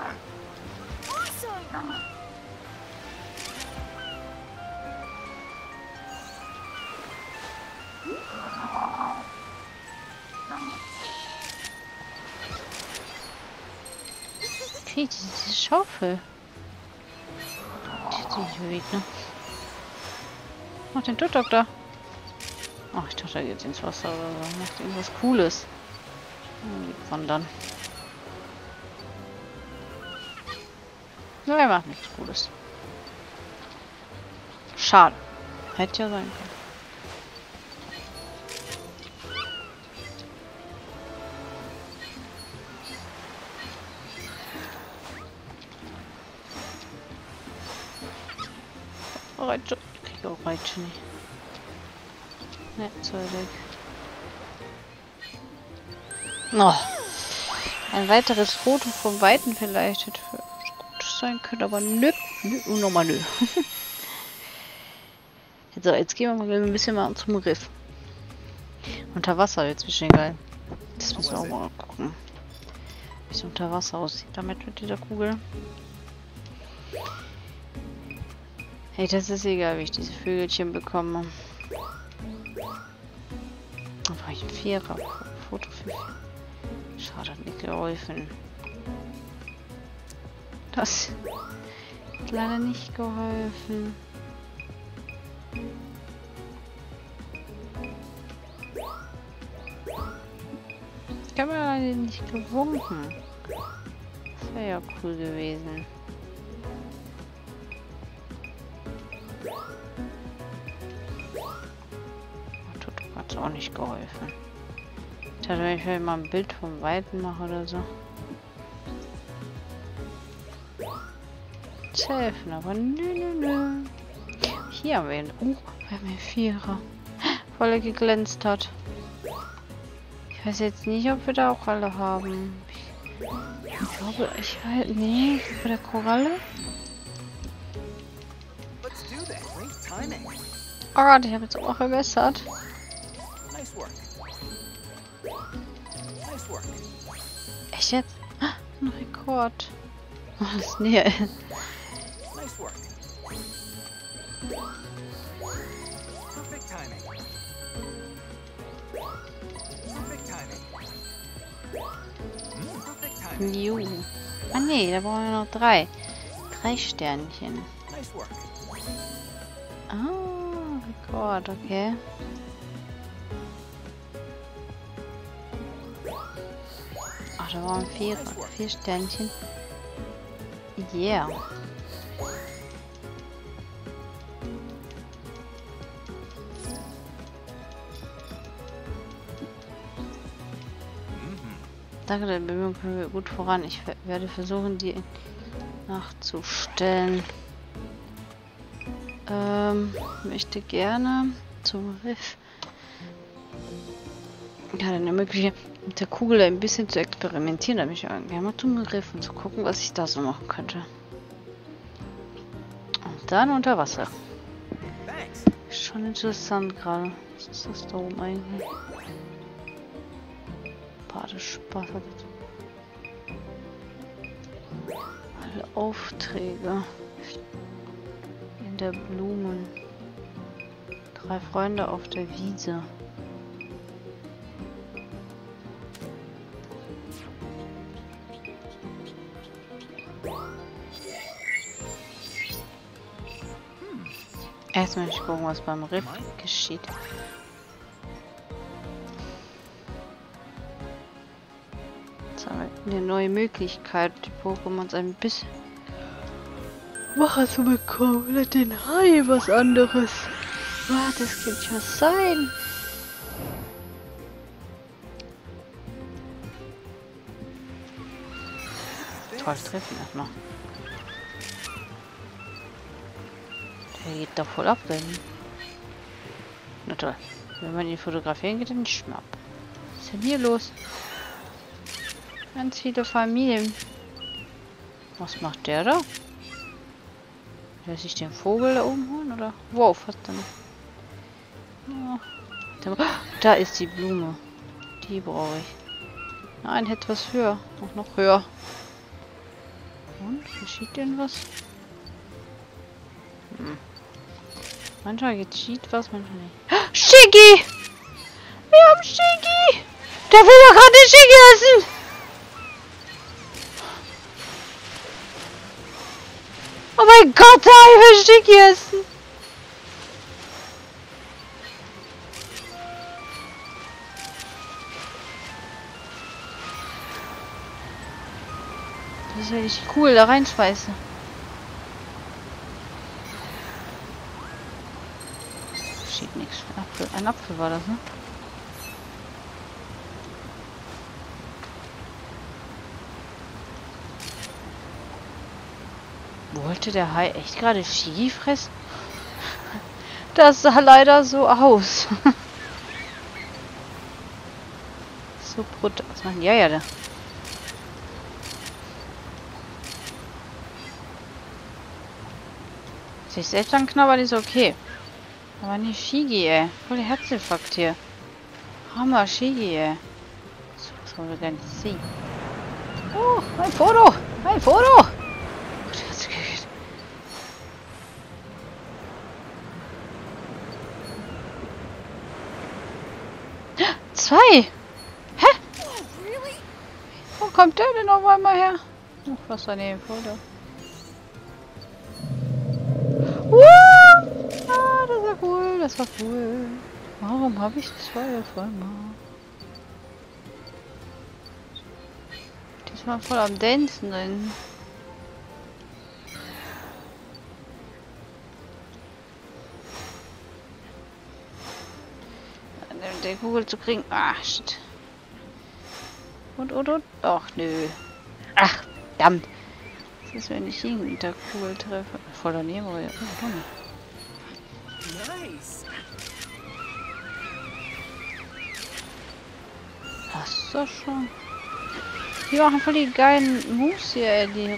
Okay, diese, diese Schaufel. Die hat sich nicht bewegt, ne? Macht den Tutok da. Ach, ich dachte, er geht ins Wasser oder so. Macht irgendwas Cooles. Wandern. Ja, er macht nichts Cooles. Schade. Hätte ja sein können. Reitsche. Ich kriege auch Reitsche nicht. Ne, zwei weg. Oh. Ein weiteres Foto vom Weiten vielleicht hätte für gut sein können, aber nö. Nö und nochmal nö. So, jetzt gehen wir mal ein bisschen mal zum Riff. Unter Wasser wird es bestimmt geil. Das müssen wir auch mal gucken. Wie es unter Wasser aussieht damit mit dieser Kugel. Hey, das ist egal, wie ich diese Vögelchen bekomme. Da war ich ein Vierer. Foto für Schade, hat nicht geholfen. Das hat leider nicht geholfen. Ich habe ja leider nicht gewunken. Das wäre ja cool gewesen. Hat auch nicht geholfen. Ich dachte, wenn ich vielleicht mal ein Bild vom Weiten mache oder so. Helfen, aber nö, nö, nö. Hier haben wir ihn. Oh, wir haben einen Vierer. Weil er geglänzt hat. Ich weiß jetzt nicht, ob wir da auch alle haben. Ich, ich glaube, ich weiß. Nee, bei der Koralle. Oh Gott, ich habe jetzt auch verbessert. Echt jetzt? Ah, ein Rekord. Oh, das ist näher. timing. Ju. Ah nee, da brauchen wir noch drei. Drei Sternchen. Nice work. Ah, Rekord, okay. Ach, da waren vier, vier Sternchen. Yeah. Danke der Bemühungen können wir gut voran. Ich werde versuchen, die nachzustellen. Ähm, möchte gerne zum Riff. Ja, dann ermögliche mit der Kugel ein bisschen zu experimentieren. Da bin ich gerne mal zum Riff und zu gucken, was ich da so machen könnte. Und dann unter Wasser. Thanks. Schon interessant gerade. Was ist das da oben eigentlich? Badespaß. Alle Aufträge. In der Blumen. Drei Freunde auf der Wiese. Erstmal nicht gucken, was beim Riff geschieht. Jetzt haben wir eine neue Möglichkeit, die Pokémons ein bisschen Wacher zu bekommen. Oder den Hai was anderes. Ah, das könnte ja sein. Toll, treffen erstmal. Der geht doch voll ab, denn. Na toll. Wenn man ihn fotografieren geht, dann nicht mehr ab. Was ist denn hier los? Ganz viele Familien. Was macht der da? Will er sich den Vogel da oben holen, oder? Wow, was denn? Oh, da, da ist die Blume. Die brauche ich. Nein, etwas höher. Auch noch höher. Und? Geschieht denn was? Hm. Manchmal geschieht was, manchmal nicht. Shiggy! Wir haben Shiggy! Der will doch gerade Shiggy essen! Oh mein Gott, ich will Shiggy essen! Das ist, wenn ich die Kugel da reinschmeiße. Geschieht nichts. Apfel. Ein Apfel war das, ne? Wollte der Hai echt gerade Shiggy fressen? Das sah leider so aus. So brutal. Was machen die ja da? Sich selbst anknabbern ist okay. Aber nicht Shiggy, ey. Voll der Herzinfarkt hier. Hammer, Shiggy, ey. So, das wollen wir gar nicht sehen. Oh, ein Foto! Ein Foto! Zwei! Hä? Wo kommt der denn auf einmal her? Ach, was daneben, Foto. Uh! Ah, das war cool, das war cool. Warum habe ich zwei auf einmal? Die waren voll am Dancen drin. Der Kugel zu kriegen. Ah, shit. Und, und, und. Ach, nö. Ach, verdammt. Was ist, wenn ich ihn mit der Kugel treffe? Voll daneben, oder? Oh, Nice. das ist doch schon. Die machen voll die geilen Moves hier, ey, die.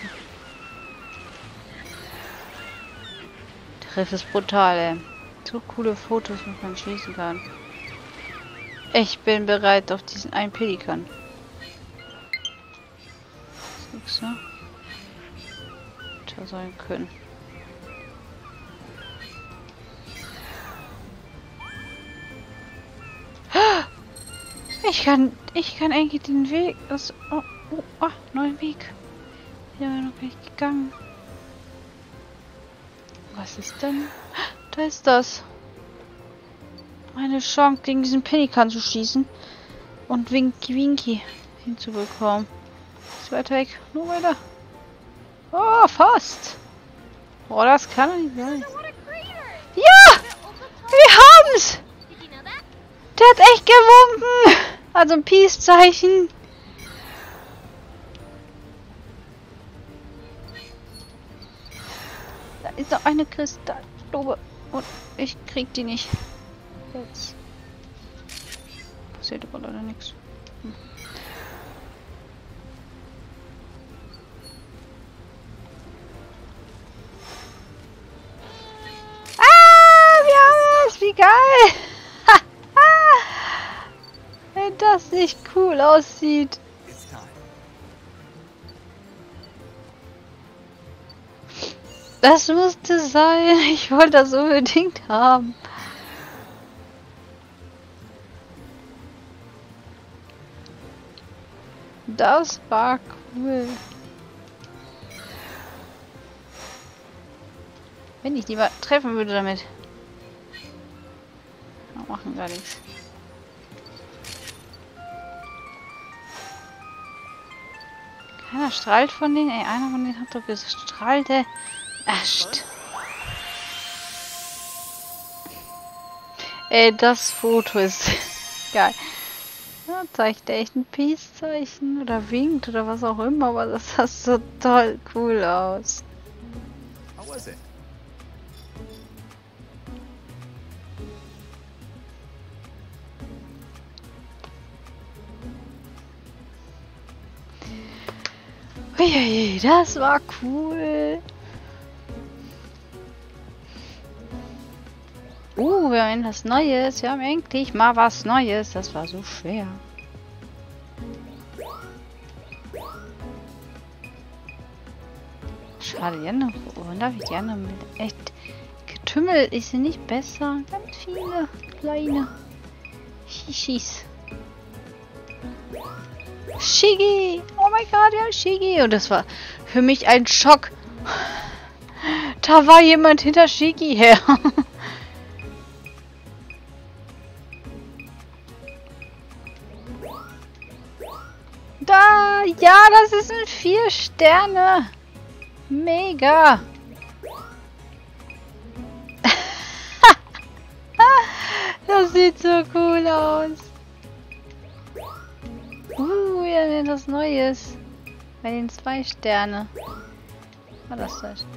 Der Riff ist brutal, ey. So coole Fotos, die man schließen kann. Ich bin bereit auf diesen einen Pelikan. Nix, ne? Da sein können. Ich kann, ich kann eigentlich den Weg. Das, oh. Oh, ah, neuer Weg. Hier wäre noch nicht gegangen. Was ist denn? Da ist das. Eine Chance, gegen diesen Pelikan zu schießen. Und Winky Winky hinzubekommen. Ist weiter weg. Nur weiter. Oh, fast. Oh, das kann doch nicht sein. Ja! Wir haben's! Der hat echt gewunken! Also ein Peace-Zeichen. Da ist noch eine Kristallstube. Und ich krieg die nicht. Jetzt. Passiert aber leider nichts. Hm. Ah, wir haben es! Wie geil! Wenn das nicht cool aussieht. Das musste sein. Ich wollte das unbedingt haben. Das war cool. Wenn ich die mal treffen würde damit. Wir machen gar nichts. Keiner strahlt von denen. Ey, einer von denen hat doch gestrahlt. Echt. Ey, das Foto ist geil. Ja, zeigt echt ein Peace-Zeichen oder winkt oder was auch immer, aber das sah so toll cool aus. Uiuiui, das war cool. Uh, wir haben was Neues. Wir haben endlich mal was Neues. Das war so schwer. Schade, die anderen. Wohin darf ich die anderen mit? Echt. Getümmel ist sie nicht besser. Ganz viele kleine Shishis. Shiggy! Oh mein Gott, ja, Shiggy! Und das war für mich ein Schock. Da war jemand hinter Shiggy her. Da! Ja, das ist ein vier Sterne! Mega! Das sieht so cool aus. Uh, ja, etwas Neues. Bei den zwei Sterne. War das das?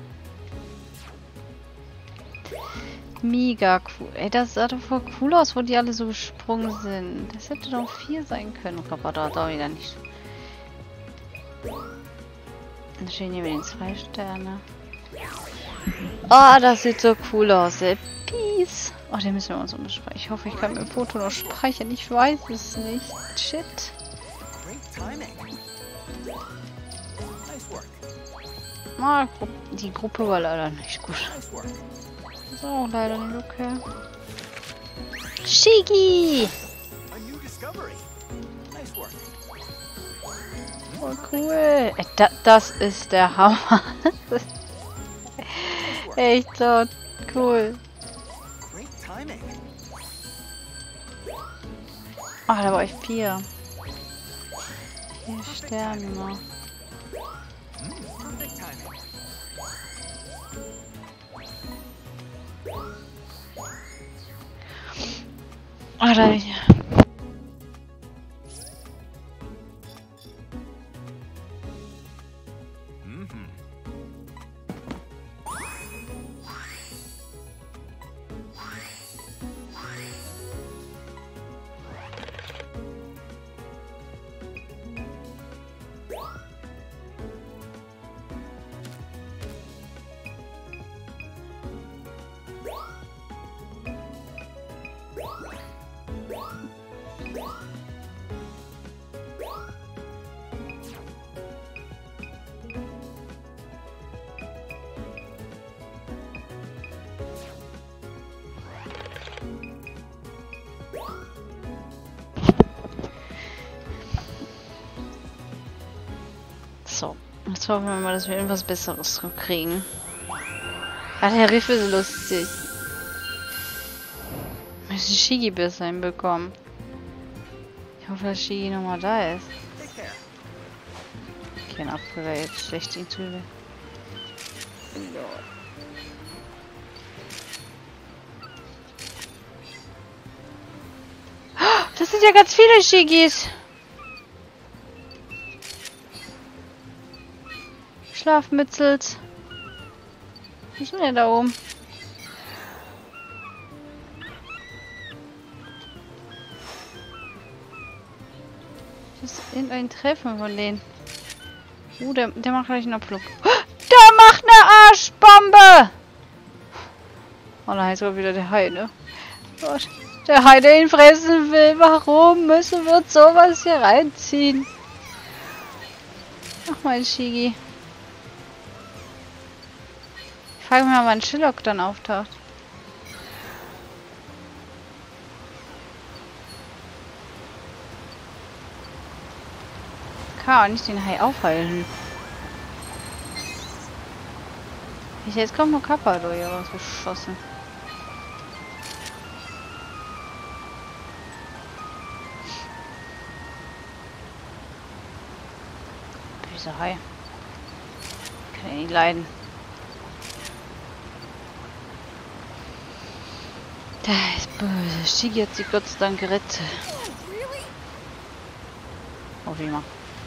Mega cool. Ey, das sah doch voll cool aus, wo die alle so gesprungen sind. Das hätte doch vier sein können. Oh, aber da da wieder nicht. Dann stehen hier mit den zwei Sterne. Oh, das sieht so cool aus. Ey. Peace. Oh, den müssen wir uns umspeichern. Ich hoffe, ich kann mit dem Foto noch speichern. Ich weiß es nicht. Shit. Ah, die Gruppe war leider nicht gut. So, leider nicht okay. Shiggy! Oh, cool. Ey, da, das ist der Hammer. Das ist echt so cool. Ah, da war ich vier. Vier Sterne noch. Ah, da ich. Jetzt hoffen wir mal, dass wir irgendwas Besseres kriegen. Ah, der Riff ist lustig. Wir müssen Shigi-Biss hinbekommen. Ich hoffe, dass Shigi nochmal da ist. Okay, ein Upgrade. Jetzt schlecht ihn zu. Das sind ja ganz viele Shigis. Schlafmützels. Was ist denn der da oben? Das ist irgendein Treffen von denen. Uh, der, der macht gleich einen Abflug. Der macht eine Arschbombe! Oh nein, jetzt war wieder der Hai, ne? Gott. Der Hai, der ihn fressen will. Warum müssen wir sowas hier reinziehen? Ach, mein Shigi. Ich frage mich mal, wann Shillock dann auftaucht. Kann auch nicht den Hai aufhalten. Ich jetzt kommt nur Kappa durch rausgeschossen. Böse Hai. Kann ich nicht leiden. Der ist böse. Shigi hat sich Gott sei Dank gerettet. Auf jeden Fall.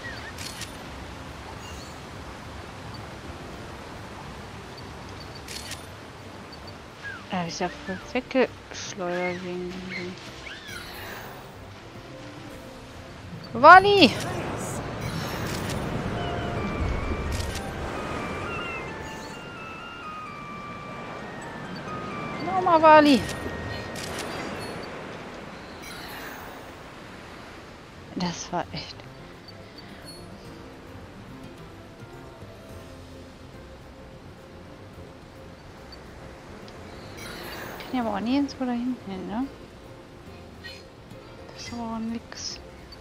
Er ist ja voll weggeschleudert wegen dem. Wally! Nochmal Wally! Das war echt. Kann ja aber auch nirgendwo da hinten hin, ne? Das ist aber auch nix.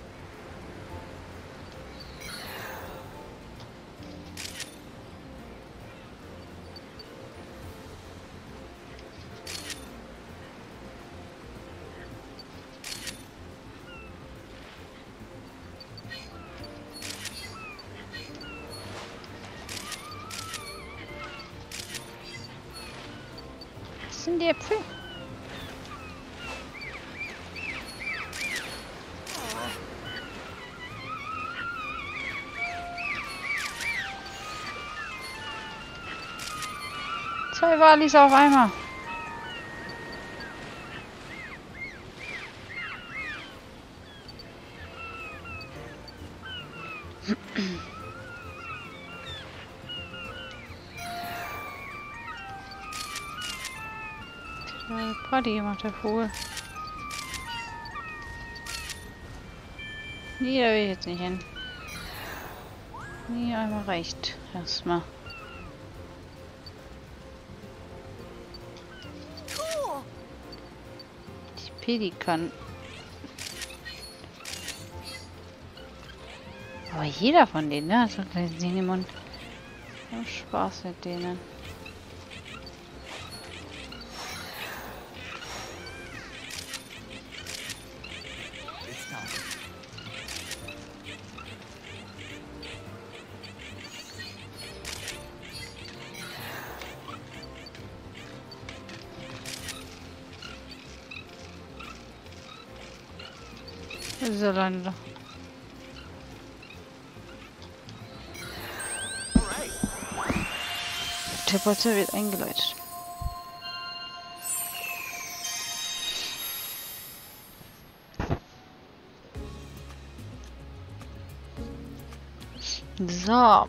Was sind die Äpfel? Zwei Walis auf einmal. Party gemacht, der Vogel. Nee, da will ich jetzt nicht hin. Nee, einmal reicht. Erstmal. Die Pelikan. Aber jeder von denen, ne? Hat so ein kleines Ding im Mund. So Spaß mit denen. Das ist alleine da. Der Portal wird eingeleitet. So.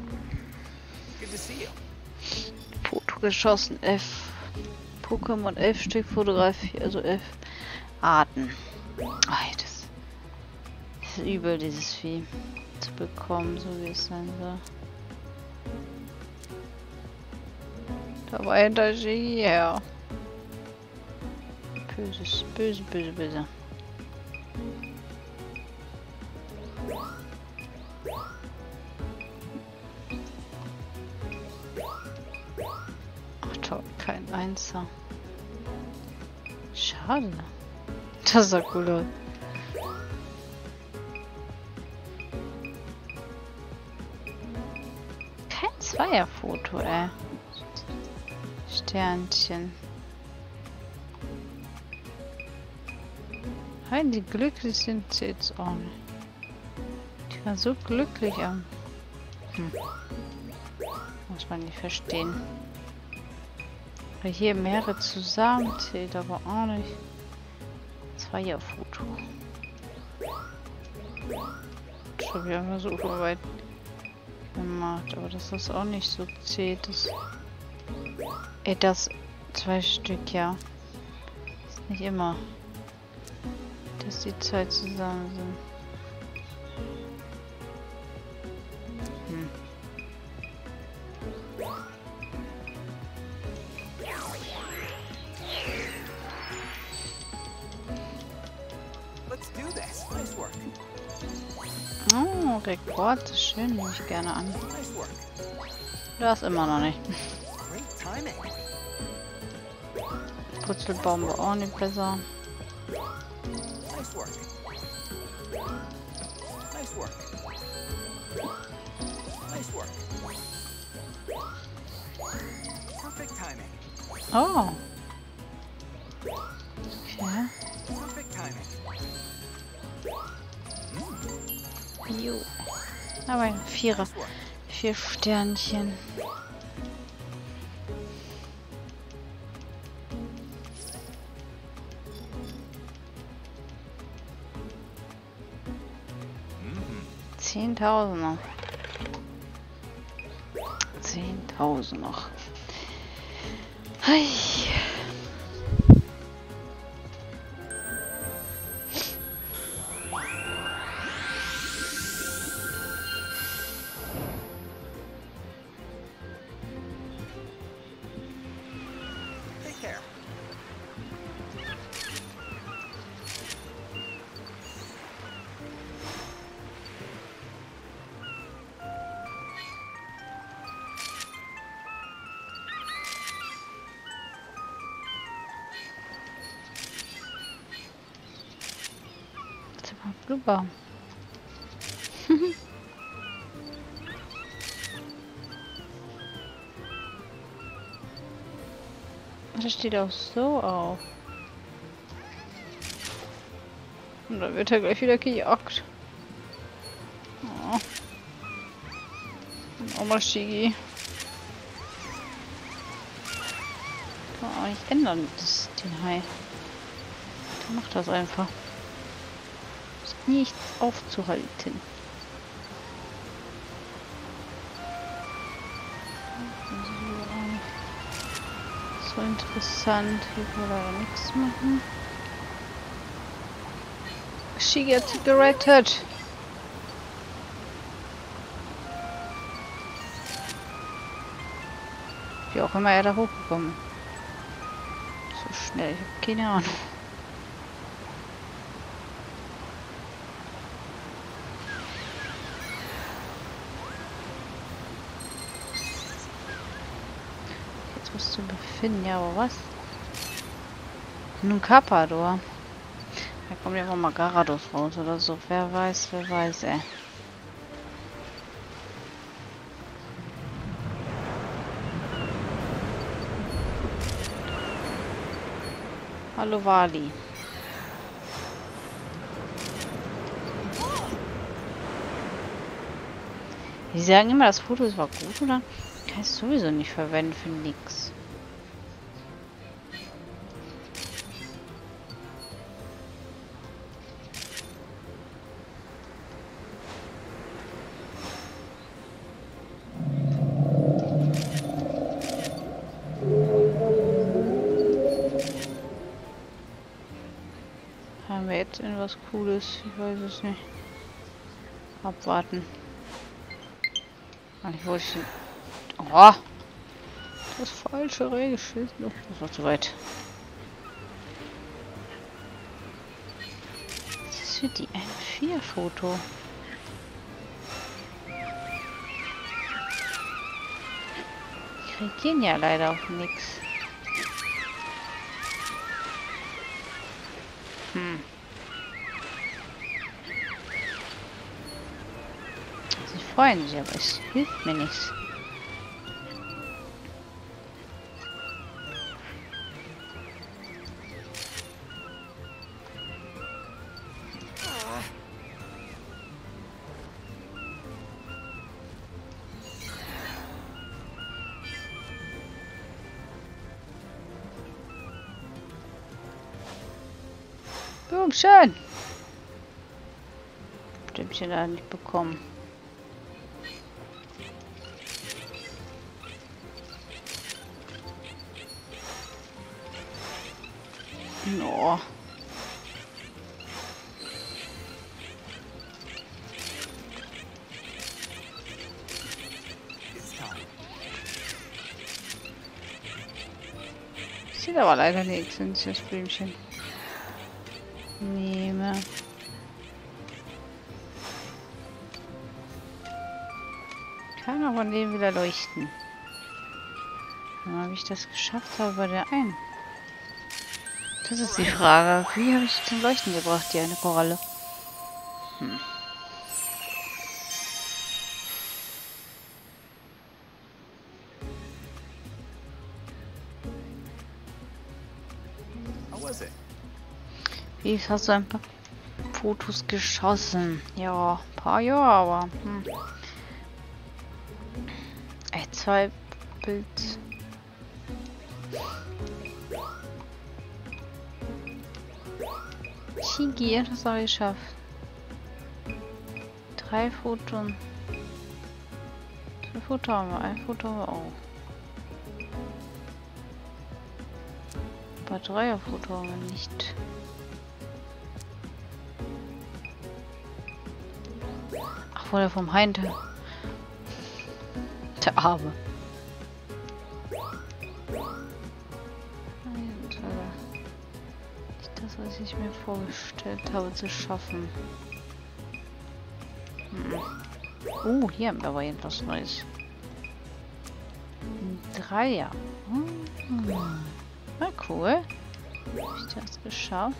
Foto geschossen. F. Pokémon elf Stück Fotografie, also elf Arten. Ach, das ist übel, dieses Vieh zu bekommen, so wie es sein soll. Da war hinter her. Böses, böse, böse, böse. Einser. Schade. Das sah cool aus. Kein Zweierfoto, ey. Sternchen. Nein, die glücklich sind sie jetzt auch nicht. Die waren so glücklich am... Hm. Muss man nicht verstehen. Weil hier mehrere zusammen zählt, aber auch nicht. Zweierfoto. Das habe ich einfach so weit gemacht, aber das ist auch nicht so zählt. Das, ey, das zwei Stück, ja. Ist nicht immer, dass die zwei zusammen sind. Hm. Let's do this. Nice work. Oh, Rekord, das ist schön, nehme ich gerne an. Nice work. Das immer noch nicht. Great timing. Putzelbaum war auch nicht besser. Nice work. Nice work. Nice work. Perfect timing. Oh. Okay. Perfect timing. Jo. Aber ein Vierer. Nice work. Vier Sternchen. Zehntausend noch. Zehntausend noch. Hi. Take care. Super. Das steht auch so auf. Und dann wird er gleich wieder gejagt. Oh. Auch mal Shigi. Kann man auch nicht ändern, das, den Hai. Der macht das einfach. Nichts aufzuhalten. So interessant. Hier kann man leider nichts machen. Shigi hat sie gerettet. Wie auch immer er da hochgekommen ist. So schnell, ich habe keine Ahnung. Was zu befinden, ja, aber was? Nun Carpador. Da kommt ja wohl mal Garados raus oder so. Wer weiß, wer weiß, ey. Hallo Wali. Die sagen immer, das Foto war gut, oder? Kann ich sowieso nicht verwenden für nix. Haben wir jetzt irgendwas Cooles? Ich weiß es nicht. Abwarten. Ich wollte... Oh! Das falsche Regelschild. Oh, das war zu weit. Was ist für die M vier Foto? Die reagieren ja leider auf nichts. Hm. Sie freuen sich, aber es hilft mir nichts. Boom, schön. Stimmchen da nicht bekommen. No. Sieht aber leider nichts, wenn ich das Blümchen nehme. Kann aber neben wieder leuchten. Wie ich das geschafft habe bei der einen. Das ist die Frage. Wie habe ich die zum Leuchten gebracht, die eine Koralle? Hm. Wie hast du ein paar Fotos geschossen? Ja, ein paar Jahre, aber hm. Ey, zwei Bild. Chigi, das habe ich geschafft. Drei Fotos. Zwei Fotos haben wir, ein Foto haben wir auch. Bei drei Fotos haben wir nicht. Ach, wurde vom Heinte. Der Arme. Nicht das, was ich mir vorgestellt habe zu schaffen. Hm. Oh, hier haben wir aber etwas Neues. Ein Dreier. Hm. Na cool. Habe ich das geschafft?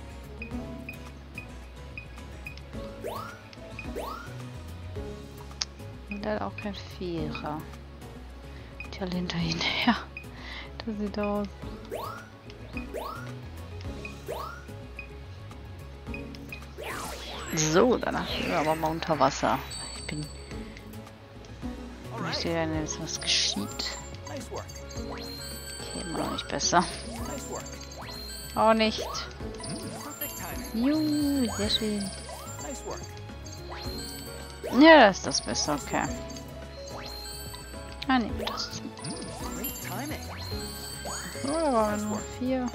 Und dann auch kein Vierer. Die alle hinter ihnen her. Das sieht aus. So, danach gehen wir aber mal unter Wasser. Ich bin. Ich sehe, wenn jetzt was geschieht. Okay, immer noch nicht besser. Auch nicht. Juhu, sehr schön. Ja, das ist das Beste, okay. Ah, nehmen wir das. So, da waren wir nur vier.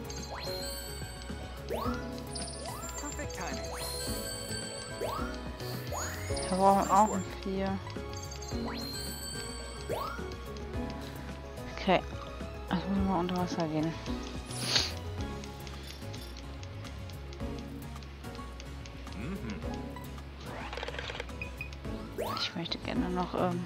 Da brauchen wir auch vier. Okay. Also müssen wir unter Wasser gehen. Ich möchte gerne noch ähm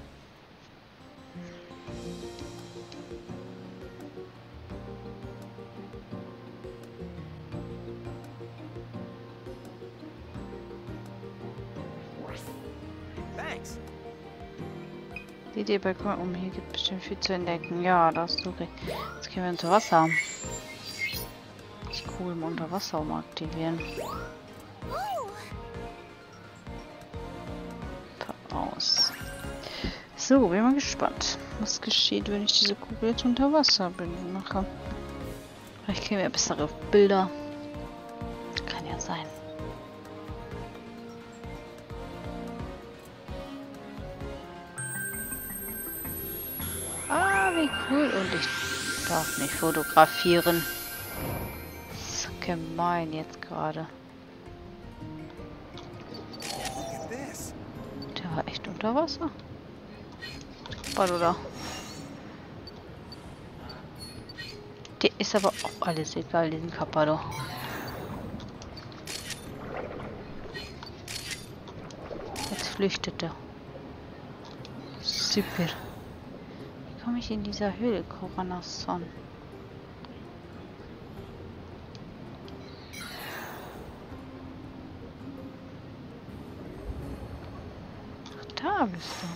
die Idee bei um hier gibt es bestimmt viel zu entdecken. Ja, da hast du recht. Jetzt gehen wir unter Wasser. Das ist cool, im Unterwasser um aktivieren. Aus. So, bin mal gespannt, was geschieht, wenn ich diese Kugel jetzt unter Wasser bin mache. Vielleicht kriegen wir bessere Bilder. Kann ja sein. Ah, wie cool. Und ich darf nicht fotografieren. Das ist gemein jetzt gerade. Der war echt unter Wasser. Oder? Der ist aber auch alles egal, diesen Kapado. Jetzt flüchtet er. Super. Wie komme ich in dieser Höhle? Koranasson. Da bist du.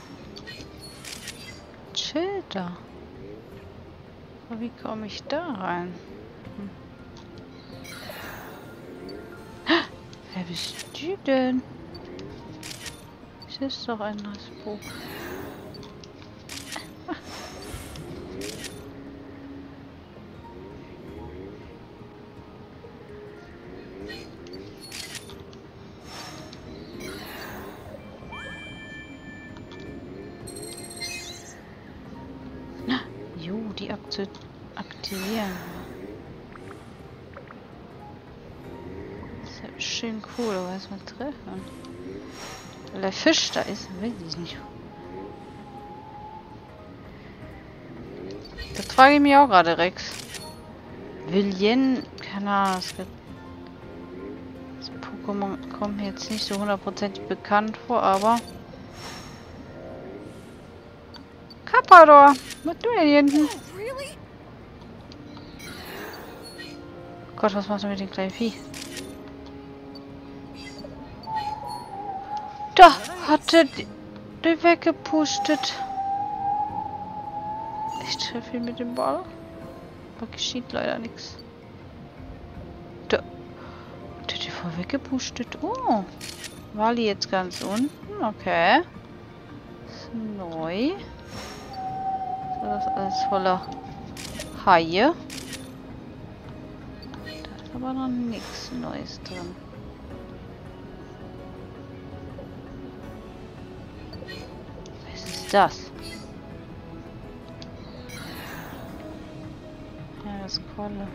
Chill da. Aber wie komme ich da rein? Hm. Ah, wer bist du denn? Das ist doch ein neues Buch. Jo, die akti aktivieren. Das ist ja schön cool, aber erstmal treffen. Weil der Fisch da ist, will ich nicht. Das frage ich mich auch gerade, Rex. Villen, keine Ahnung, das, das Pokémon kommt mir jetzt nicht so hundertprozentig bekannt vor, aber... Carpador, was tut ihr hier hinten? Gott, was machst du mit dem kleinen Vieh? Da hat er die, die weggepustet. Ich treffe ihn mit dem Ball. Aber geschieht leider nichts. Da hat er die voll weggepustet. Oh. War die jetzt ganz unten? Okay. Das ist neu. So, das ist alles voller Haie. Da ist aber noch nichts Neues drin. Was ist das? Ja, das Kolle.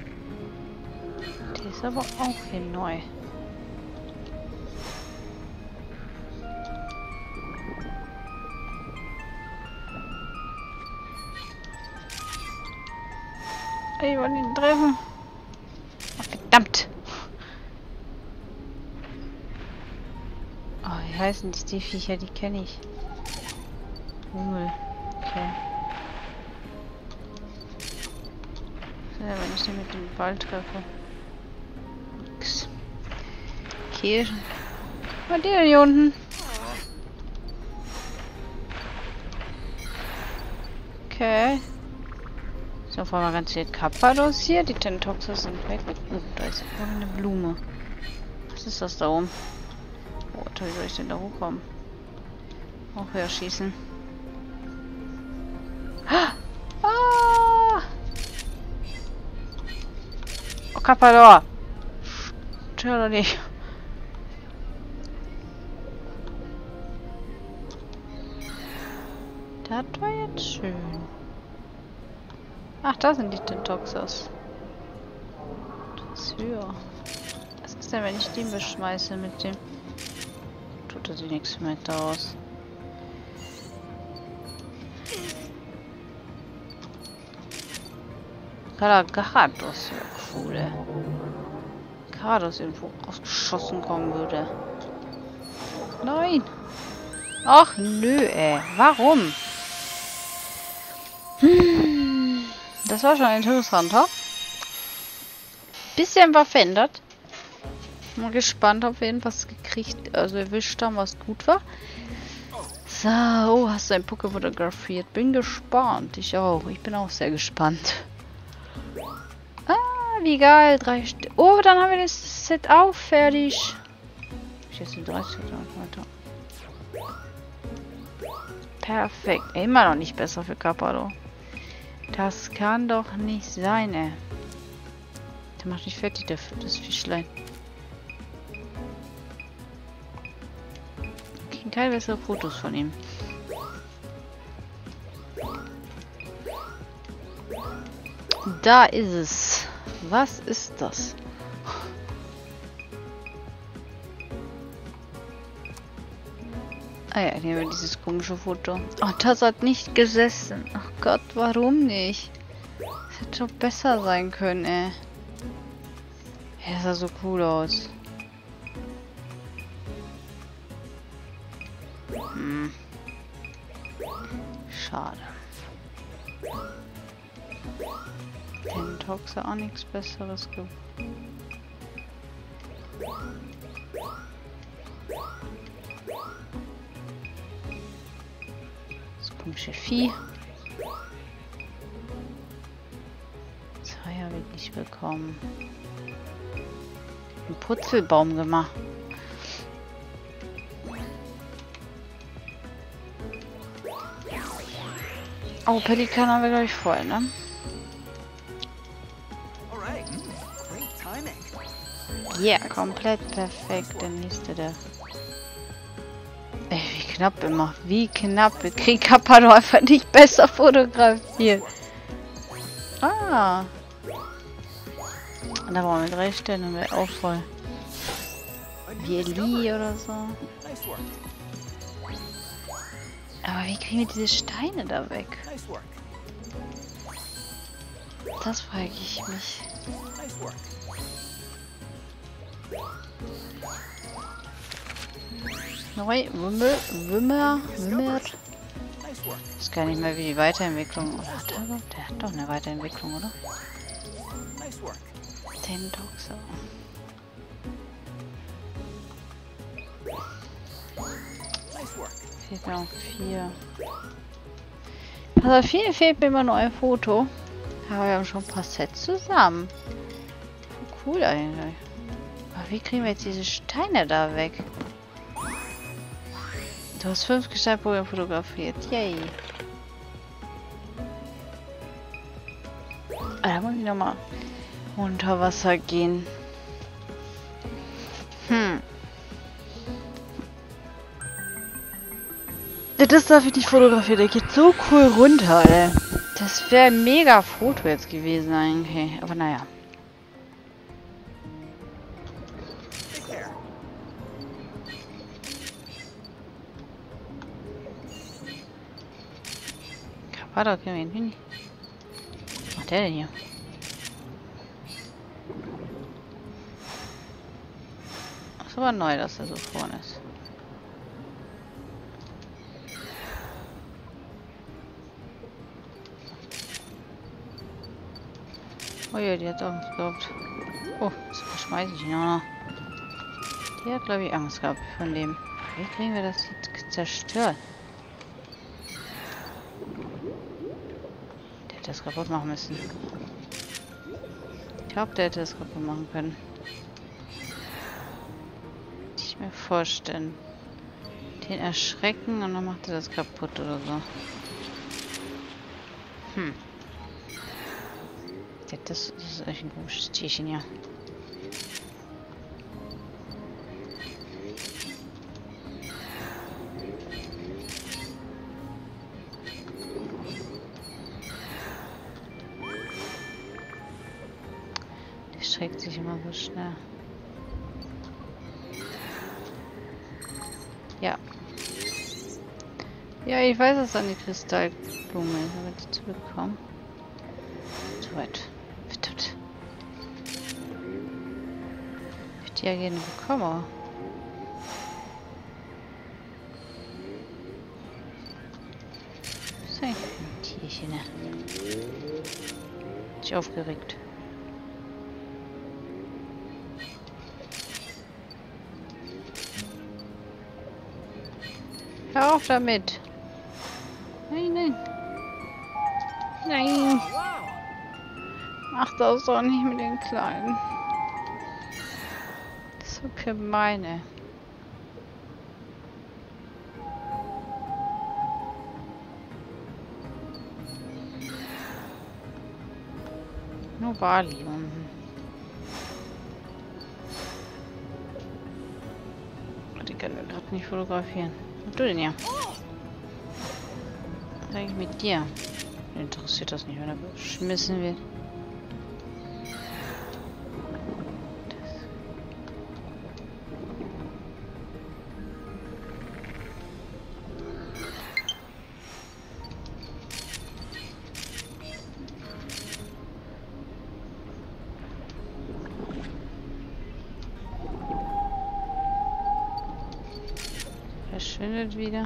Die ist aber auch hier neu. Ich wollte ihn treffen. Oh, verdammt. Oh, wie heißen die, die Viecher? Die kenne ich. Hummel. Okay. Ja, wenn ich den mit dem Ball treffe. Nix. Okay. Was ist der hier unten? Okay. So, auf einmal ganz viel Carpados hier. Die Tentoxer sind weg. Oh, da ist eine Blume. Was ist das da oben? Oh, wie soll ich denn da hochkommen? Auch höher schießen. Ah! Oh, Carpador! Stör doch nicht. Das war jetzt schön. Ach, da sind die Tentoxers. Das ist höher. Was ist denn, wenn ich den beschmeiße mit dem? Tut er sich nichts mehr daraus. Garados wäre cool, ey. Garados irgendwo rausgeschossen kommen würde. Nein! Ach nö, ey. Warum? Hm. Das war schon interessant, ha? Bisschen was verändert. Mal gespannt, ob wir irgendwas gekriegt, also erwischt haben, was gut war. So, oh, hast du ein Poké fotografiert? Bin gespannt. Ich auch. Ich bin auch sehr gespannt. Ah, wie geil. Drei St Oh, dann haben wir das Set auch fertig. Ich jetzt die dreißig weiter. Perfekt. Immer noch nicht besser für Carpador. Das kann doch nicht sein, ey. Der macht nicht fertig, der, das Fischlein. Ich kriege keine besseren Fotos von ihm. Da ist es. Was ist das? Ah ja, hier haben wir dieses komische Foto. Oh, das hat nicht gesessen. Ach Gott, warum nicht? Das hätte doch besser sein können, ey. Ja, das sah so cool aus. Hm. Schade. Tentoxer auch nichts Besseres gibt. komische Vieh. Zwei habe ich nicht bekommen. Ein Putzelbaum gemacht. Oh, Pelikan haben wir, glaube ich, voll, ne? Ja, yeah, komplett perfekt. Der nächste, der... Ey, wie knapp immer. Wie knapp. Wir kriegen Kappa doch einfach nicht besser fotografiert. Ah. Da brauchen wir drei Sterne, dann wäre auch voll. Wie Eli oder so. Aber wie kriegen wir diese Steine da weg? Das frage ich mich. Neu, Wümmer, Wümmer, Wümmer. Ich weiß gar nicht mehr, wie die Weiterentwicklung... Oder hat er überhaupt? Der hat doch eine Weiterentwicklung, oder? Den Toxo. Fehlt mir auch vier. Also viel fehlt mir immer nur ein Foto. Aber wir haben schon ein paar Sets zusammen. Cool eigentlich. Aber wie kriegen wir jetzt diese Steine da weg? Du hast fünf Gesteinproben fotografiert. Yay. Da muss ich nochmal unter Wasser gehen. Hm. Das darf ich nicht fotografieren. Der geht so cool runter, ey. Das wäre ein mega Foto jetzt gewesen eigentlich. Aber naja. Kappa, können wir ihn hin. Was macht der denn hier? Ist aber neu, dass er so vorne ist. Oh ja, die hat Angst gehabt. Oh, das verschmeiße ich ihn auch noch. Die hat, glaube ich, Angst gehabt von dem. Wie kriegen wir das jetzt zerstört? Der hätte das kaputt machen müssen. Ich glaube, der hätte das kaputt machen können. Ich mir vorstellen. Den erschrecken und dann macht er das kaputt oder so. Hm. Das, das ist echt ein gutes Tierchen, ja. Der schreckt sich immer so schnell. Ja. Ja, ich weiß, dass eine Kristallblume ist, aber die zu bekommen. Zu weit. Ich ja gerne bekomme. Was ist eigentlich ein Tierchen? Ne? Ich aufgeregt. Hör auf damit! Nein, nein! Nein! Mach das doch nicht mit den Kleinen. So gemeine. Nur Bali unten. Die können wir gerade nicht fotografieren. Was du denn ja? Was ist eigentlich mit dir? Interessiert das nicht, wenn er beschmissen wird. Verschwindet wieder.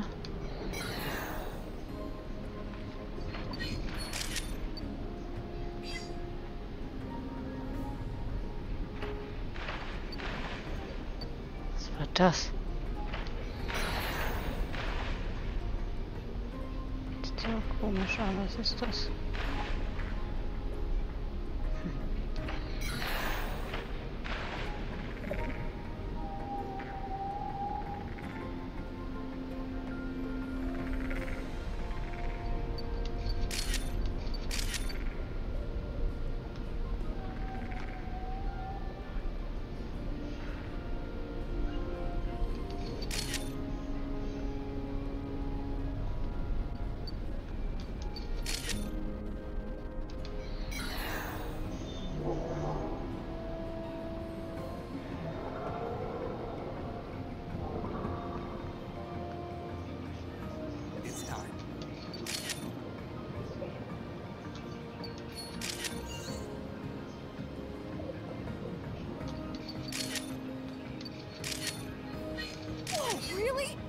Was war das? Schau, was ist das? It's time. Oh, really?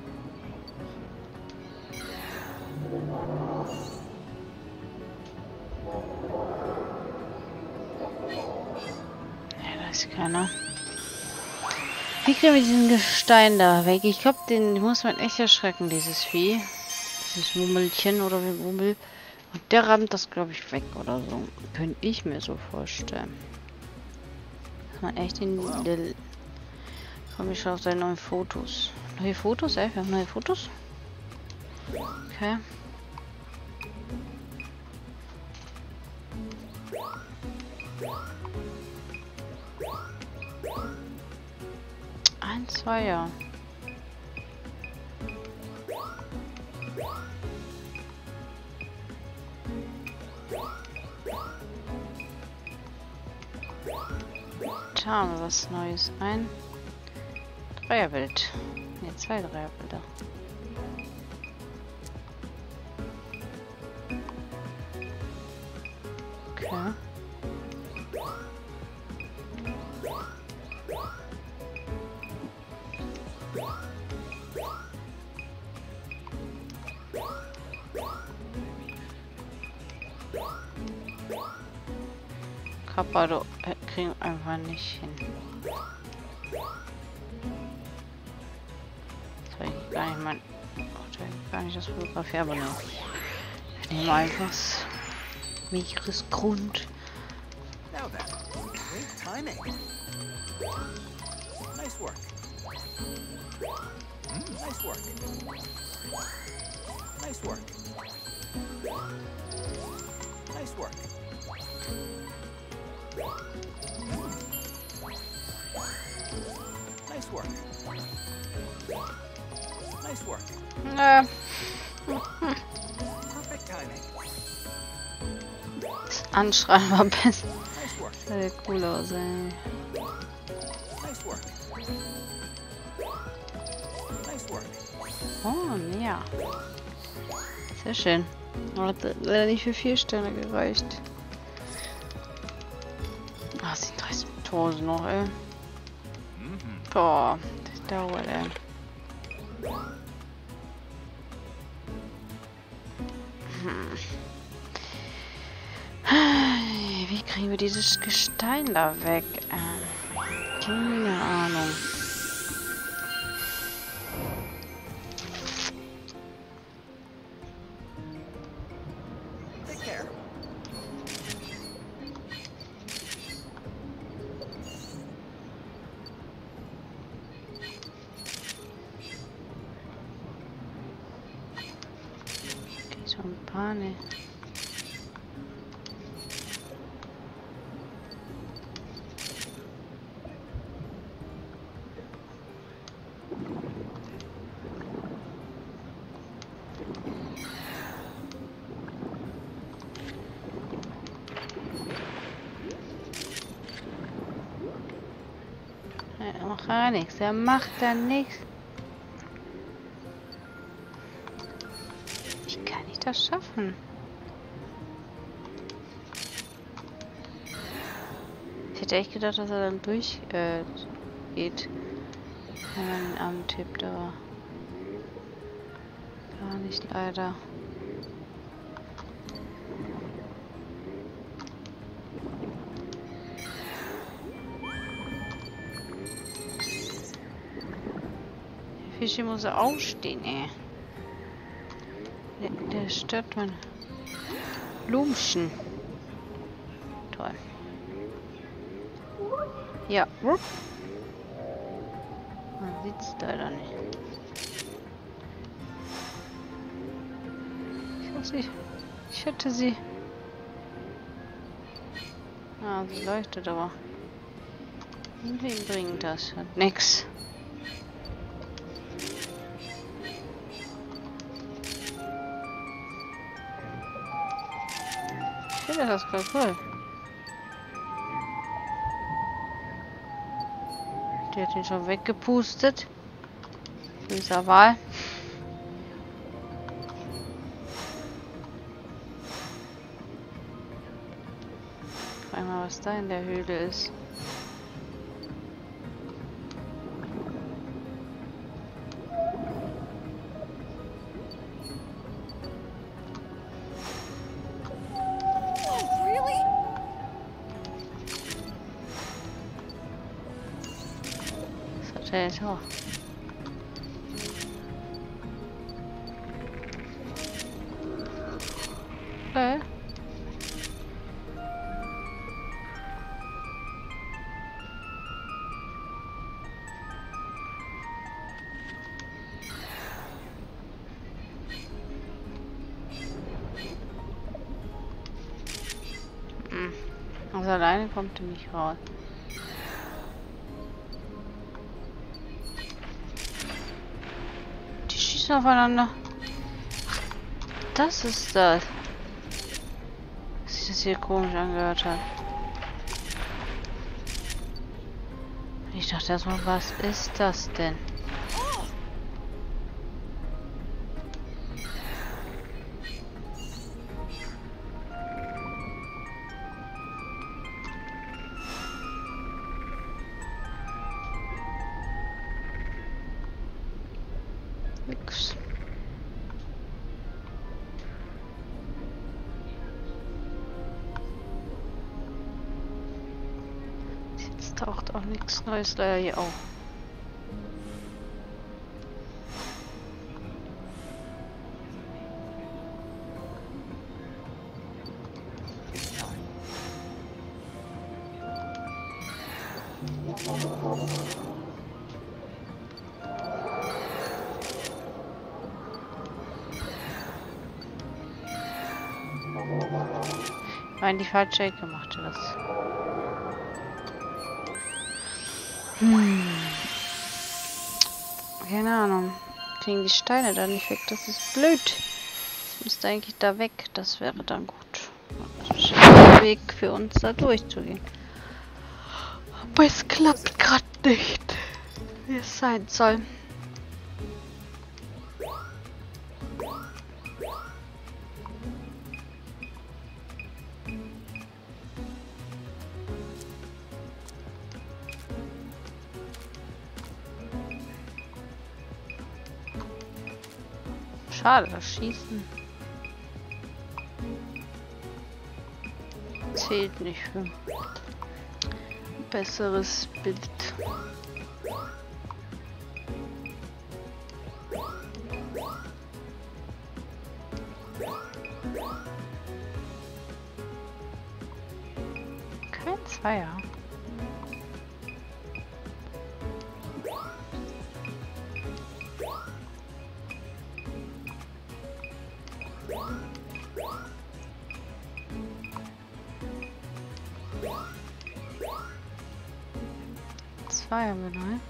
Ja, da ist keiner. Wie kriegen wir diesen Gestein da weg? Ich glaube, den muss man echt erschrecken, dieses Vieh. Dieses Mummelchen oder wie Mummel. Und der rammt das, glaube ich, weg oder so. Könnte ich mir so vorstellen. Dass man echt in der... Komm, ich schaue auf seine neuen Fotos. Neue Fotos? Ey, wir haben neue Fotos? Okay. Ein, zwei, ja. Da haben wir was Neues. Ein Dreierbild. Ne, zwei Dreierbilder. Okay. Kapado äh, kriegen wir einfach nicht hin. Das war eigentlich gar nicht mein... Oh, das war gar nicht das Fotografie, aber ne. Ich nehme einfach das Meeresgrund. Now then, great timing. Nice work. Mm, nice work. Nice work. Nice work. Nice work. Nice work. Äh. Perfect timing. Das Anschreien war besser. Nice work. Das sieht cool aus, ey. Nice work. Nice work. Oh, ja. Sehr schön. Aber hat leider nicht für vier Sterne gereicht. Ah, siebenunddreißigtausend noch, ey. Boah, das dauert, ey. Hm. Wie kriegen wir dieses Gestein da weg? Ähm, keine Ahnung. Take care. Okay, so ein paar, ne. Er macht ja nichts. Er macht da nichts. Wie kann ich das schaffen? Ich hätte echt gedacht, dass er dann durch äh, geht, wenn man ihn antippt, aber gar nicht leider. Der Fischi muss aufstehen, ey. Der, der stört man. Blumchen. Toll. Ja. Man sieht es leider nicht. Ich weiß nicht. Ich hätte sie. Ah, sie leuchtet aber. Und wen bringt das? Hat nix. Ich finde das voll cool. Die hat ihn schon weggepustet. Dieser Wahl. Frag mal, was da in der Höhle ist. Was hat er jetzt auch? Okay. Hm. Also alleine kommt er nicht raus. Die schießen aufeinander. Das ist das. Dass sich das hier komisch angehört hat. Ich dachte erstmal, was ist das denn? Nix. Jetzt taucht auch nichts Neues leider hier auf. War in die falsche Ecke gemacht, das. Hm. Keine Ahnung. Kriegen die Steine da nicht weg? Das ist blöd. Das müsste eigentlich da weg. Das wäre dann gut. Das ist ein Weg für uns da durchzugehen. Aber es klappt gerade nicht, wie es sein soll. Schade, das Schießen zählt nicht für ein besseres Bild. Kein Zweier. Zwei haben wir noch, ne?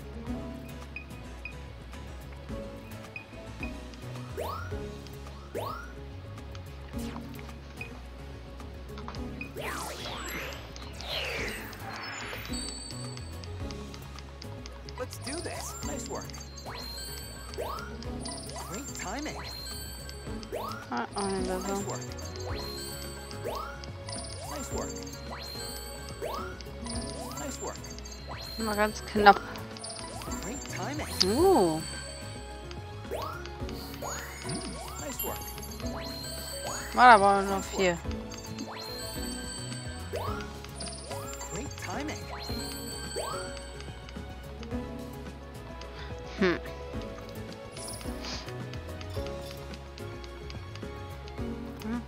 Let's do this. Nice work. Great timing. Ah, eine Nice Lösung. work. Nice work. Nice work. Mal ganz knapp. Great timing. Uh, Nice work. war aber nur vier. Great timing. Hm.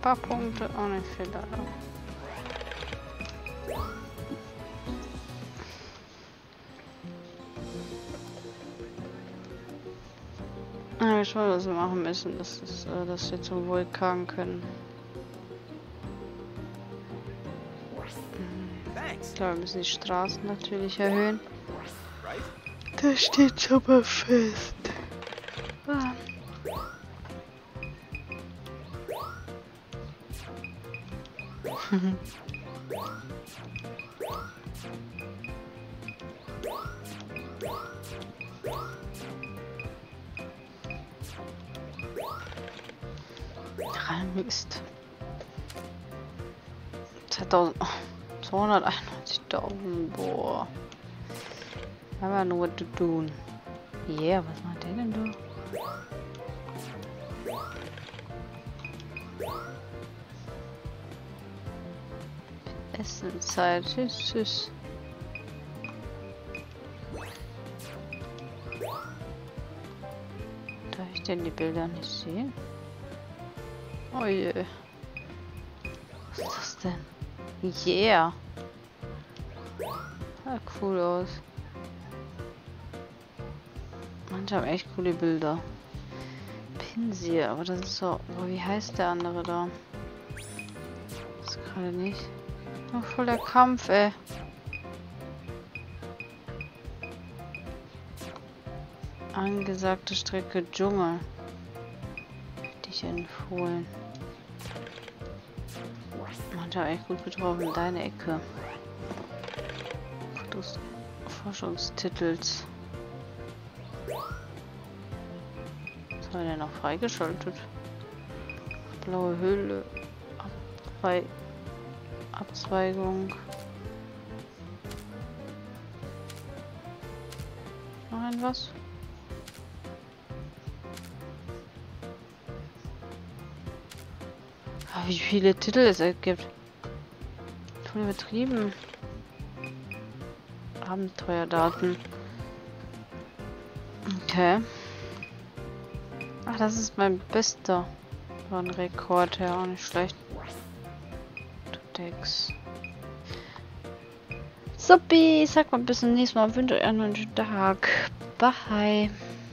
paar Punkte, auch nicht viel leider. Ja, ich weiß, was wir machen müssen, dass, das, äh, dass wir zum Vulkan können. Thanks. Klar, wir müssen die Straßen natürlich erhöhen. Right? Das steht schon mal fest. Ah. Mist. zweihunderteinundneunzigtausend, boah. Haben wir nur zu tun. Yeah, was macht der denn da? Essenszeit, tschüss, tschüss. Darf ich denn die Bilder nicht sehen? Oh je. Was ist das denn? Yeah. Sah cool aus. Manche haben echt coole Bilder. Pinsir, aber das ist so. Oh, wie heißt der andere da? Das gerade nicht. Oh, voll der Kampf, ey. Angesagte Strecke Dschungel. Hätte ich empfohlen. Manche haben echt gut getroffen. Deine Ecke. Fotos Forschungstitels. Was haben wir denn noch freigeschaltet? Blaue Höhle. Abzwe Abzweigung. Noch ein was? Ah, wie viele Titel es gibt. Voll übertrieben. Abenteuerdaten. Okay. Ach, das ist mein bester. War ein Rekord, ja, auch nicht schlecht. Dex. Suppi, sag mal bis zum nächsten Mal. Wünsche euch einen schönen Tag. Bye.